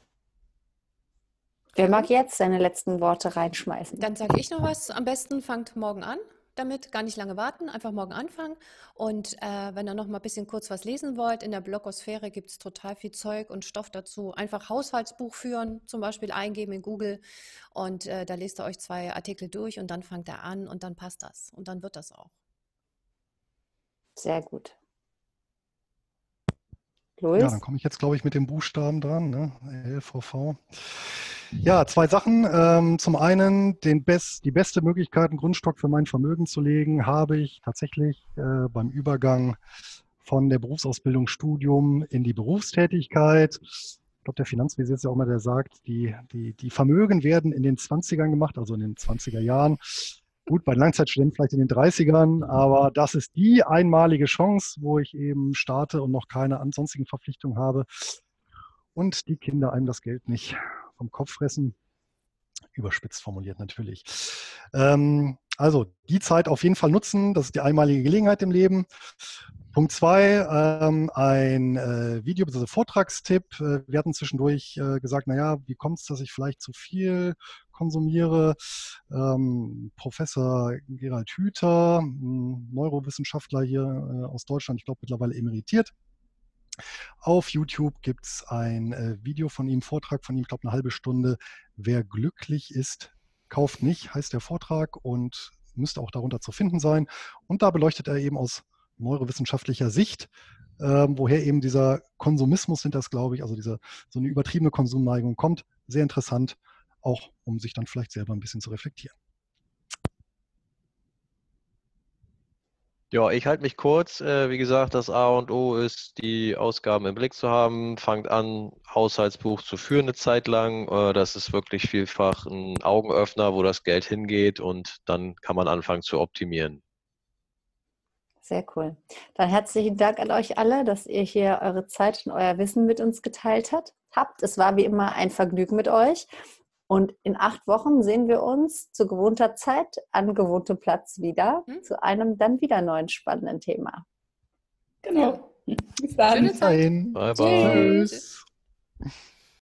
Wer mag jetzt seine letzten Worte reinschmeißen? Dann sage ich noch was. Am besten fangt morgen an damit, gar nicht lange warten, einfach morgen anfangen. Und äh, wenn ihr noch mal ein bisschen kurz was lesen wollt, in der Blogosphäre gibt es total viel Zeug und Stoff dazu. Einfach Haushaltsbuch führen, zum Beispiel eingeben in Google und äh, da lest ihr euch zwei Artikel durch und dann fangt ihr an und dann passt das und dann wird das auch. Sehr gut. Louis? Ja, dann komme ich jetzt, glaube ich, mit dem Buchstaben dran, ne? L V V. Ja, zwei Sachen. Ähm, zum einen, den Best, die beste Möglichkeit, einen Grundstock für mein Vermögen zu legen, habe ich tatsächlich äh, beim Übergang von der Berufsausbildung, Studium in die Berufstätigkeit. Ich glaube, der Finanzwesen ist ja auch mal, der sagt, die, die, die Vermögen werden in den zwanzigern gemacht, also in den zwanziger Jahren. Gut, bei Langzeitstudenten vielleicht in den dreißigern, aber das ist die einmalige Chance, wo ich eben starte und noch keine ansonstigen Verpflichtungen habe und die Kinder einem das Geld nicht vom Kopf fressen. Überspitzt formuliert natürlich. Ähm, also die Zeit auf jeden Fall nutzen, das ist die einmalige Gelegenheit im Leben. Punkt zwei, ähm, ein äh, Video- bzw. Vortragstipp. Äh, wir hatten zwischendurch äh, gesagt, naja, wie kommt es, dass ich vielleicht zu viel konsumiere? Ähm, Professor Gerald Hüther, ein Neurowissenschaftler hier äh, aus Deutschland, ich glaube mittlerweile emeritiert. Auf YouTube gibt es ein äh, Video von ihm, Vortrag von ihm, ich glaube eine halbe Stunde. Wer glücklich ist, kauft nicht, heißt der Vortrag und müsste auch darunter zu finden sein. Und da beleuchtet er eben aus neurowissenschaftlicher Sicht, äh, woher eben dieser Konsumismus sind das, glaube ich, also diese so eine übertriebene Konsumneigung kommt. Sehr interessant, auch um sich dann vielleicht selber ein bisschen zu reflektieren. Ja, ich halte mich kurz. Äh, wie gesagt, das A und O ist, die Ausgaben im Blick zu haben. Fangt an, Haushaltsbuch zu führen eine Zeit lang. Äh, das ist wirklich vielfach ein Augenöffner, wo das Geld hingeht und dann kann man anfangen zu optimieren. Sehr cool. Dann herzlichen Dank an euch alle, dass ihr hier eure Zeit und euer Wissen mit uns geteilt habt. Es war wie immer ein Vergnügen mit euch. Und in acht Wochen sehen wir uns zu gewohnter Zeit an gewohntem Platz wieder, hm? zu einem dann wieder neuen spannenden Thema. Genau. Bis dann. Schöne Zeit. Bye, bye. Tschüss.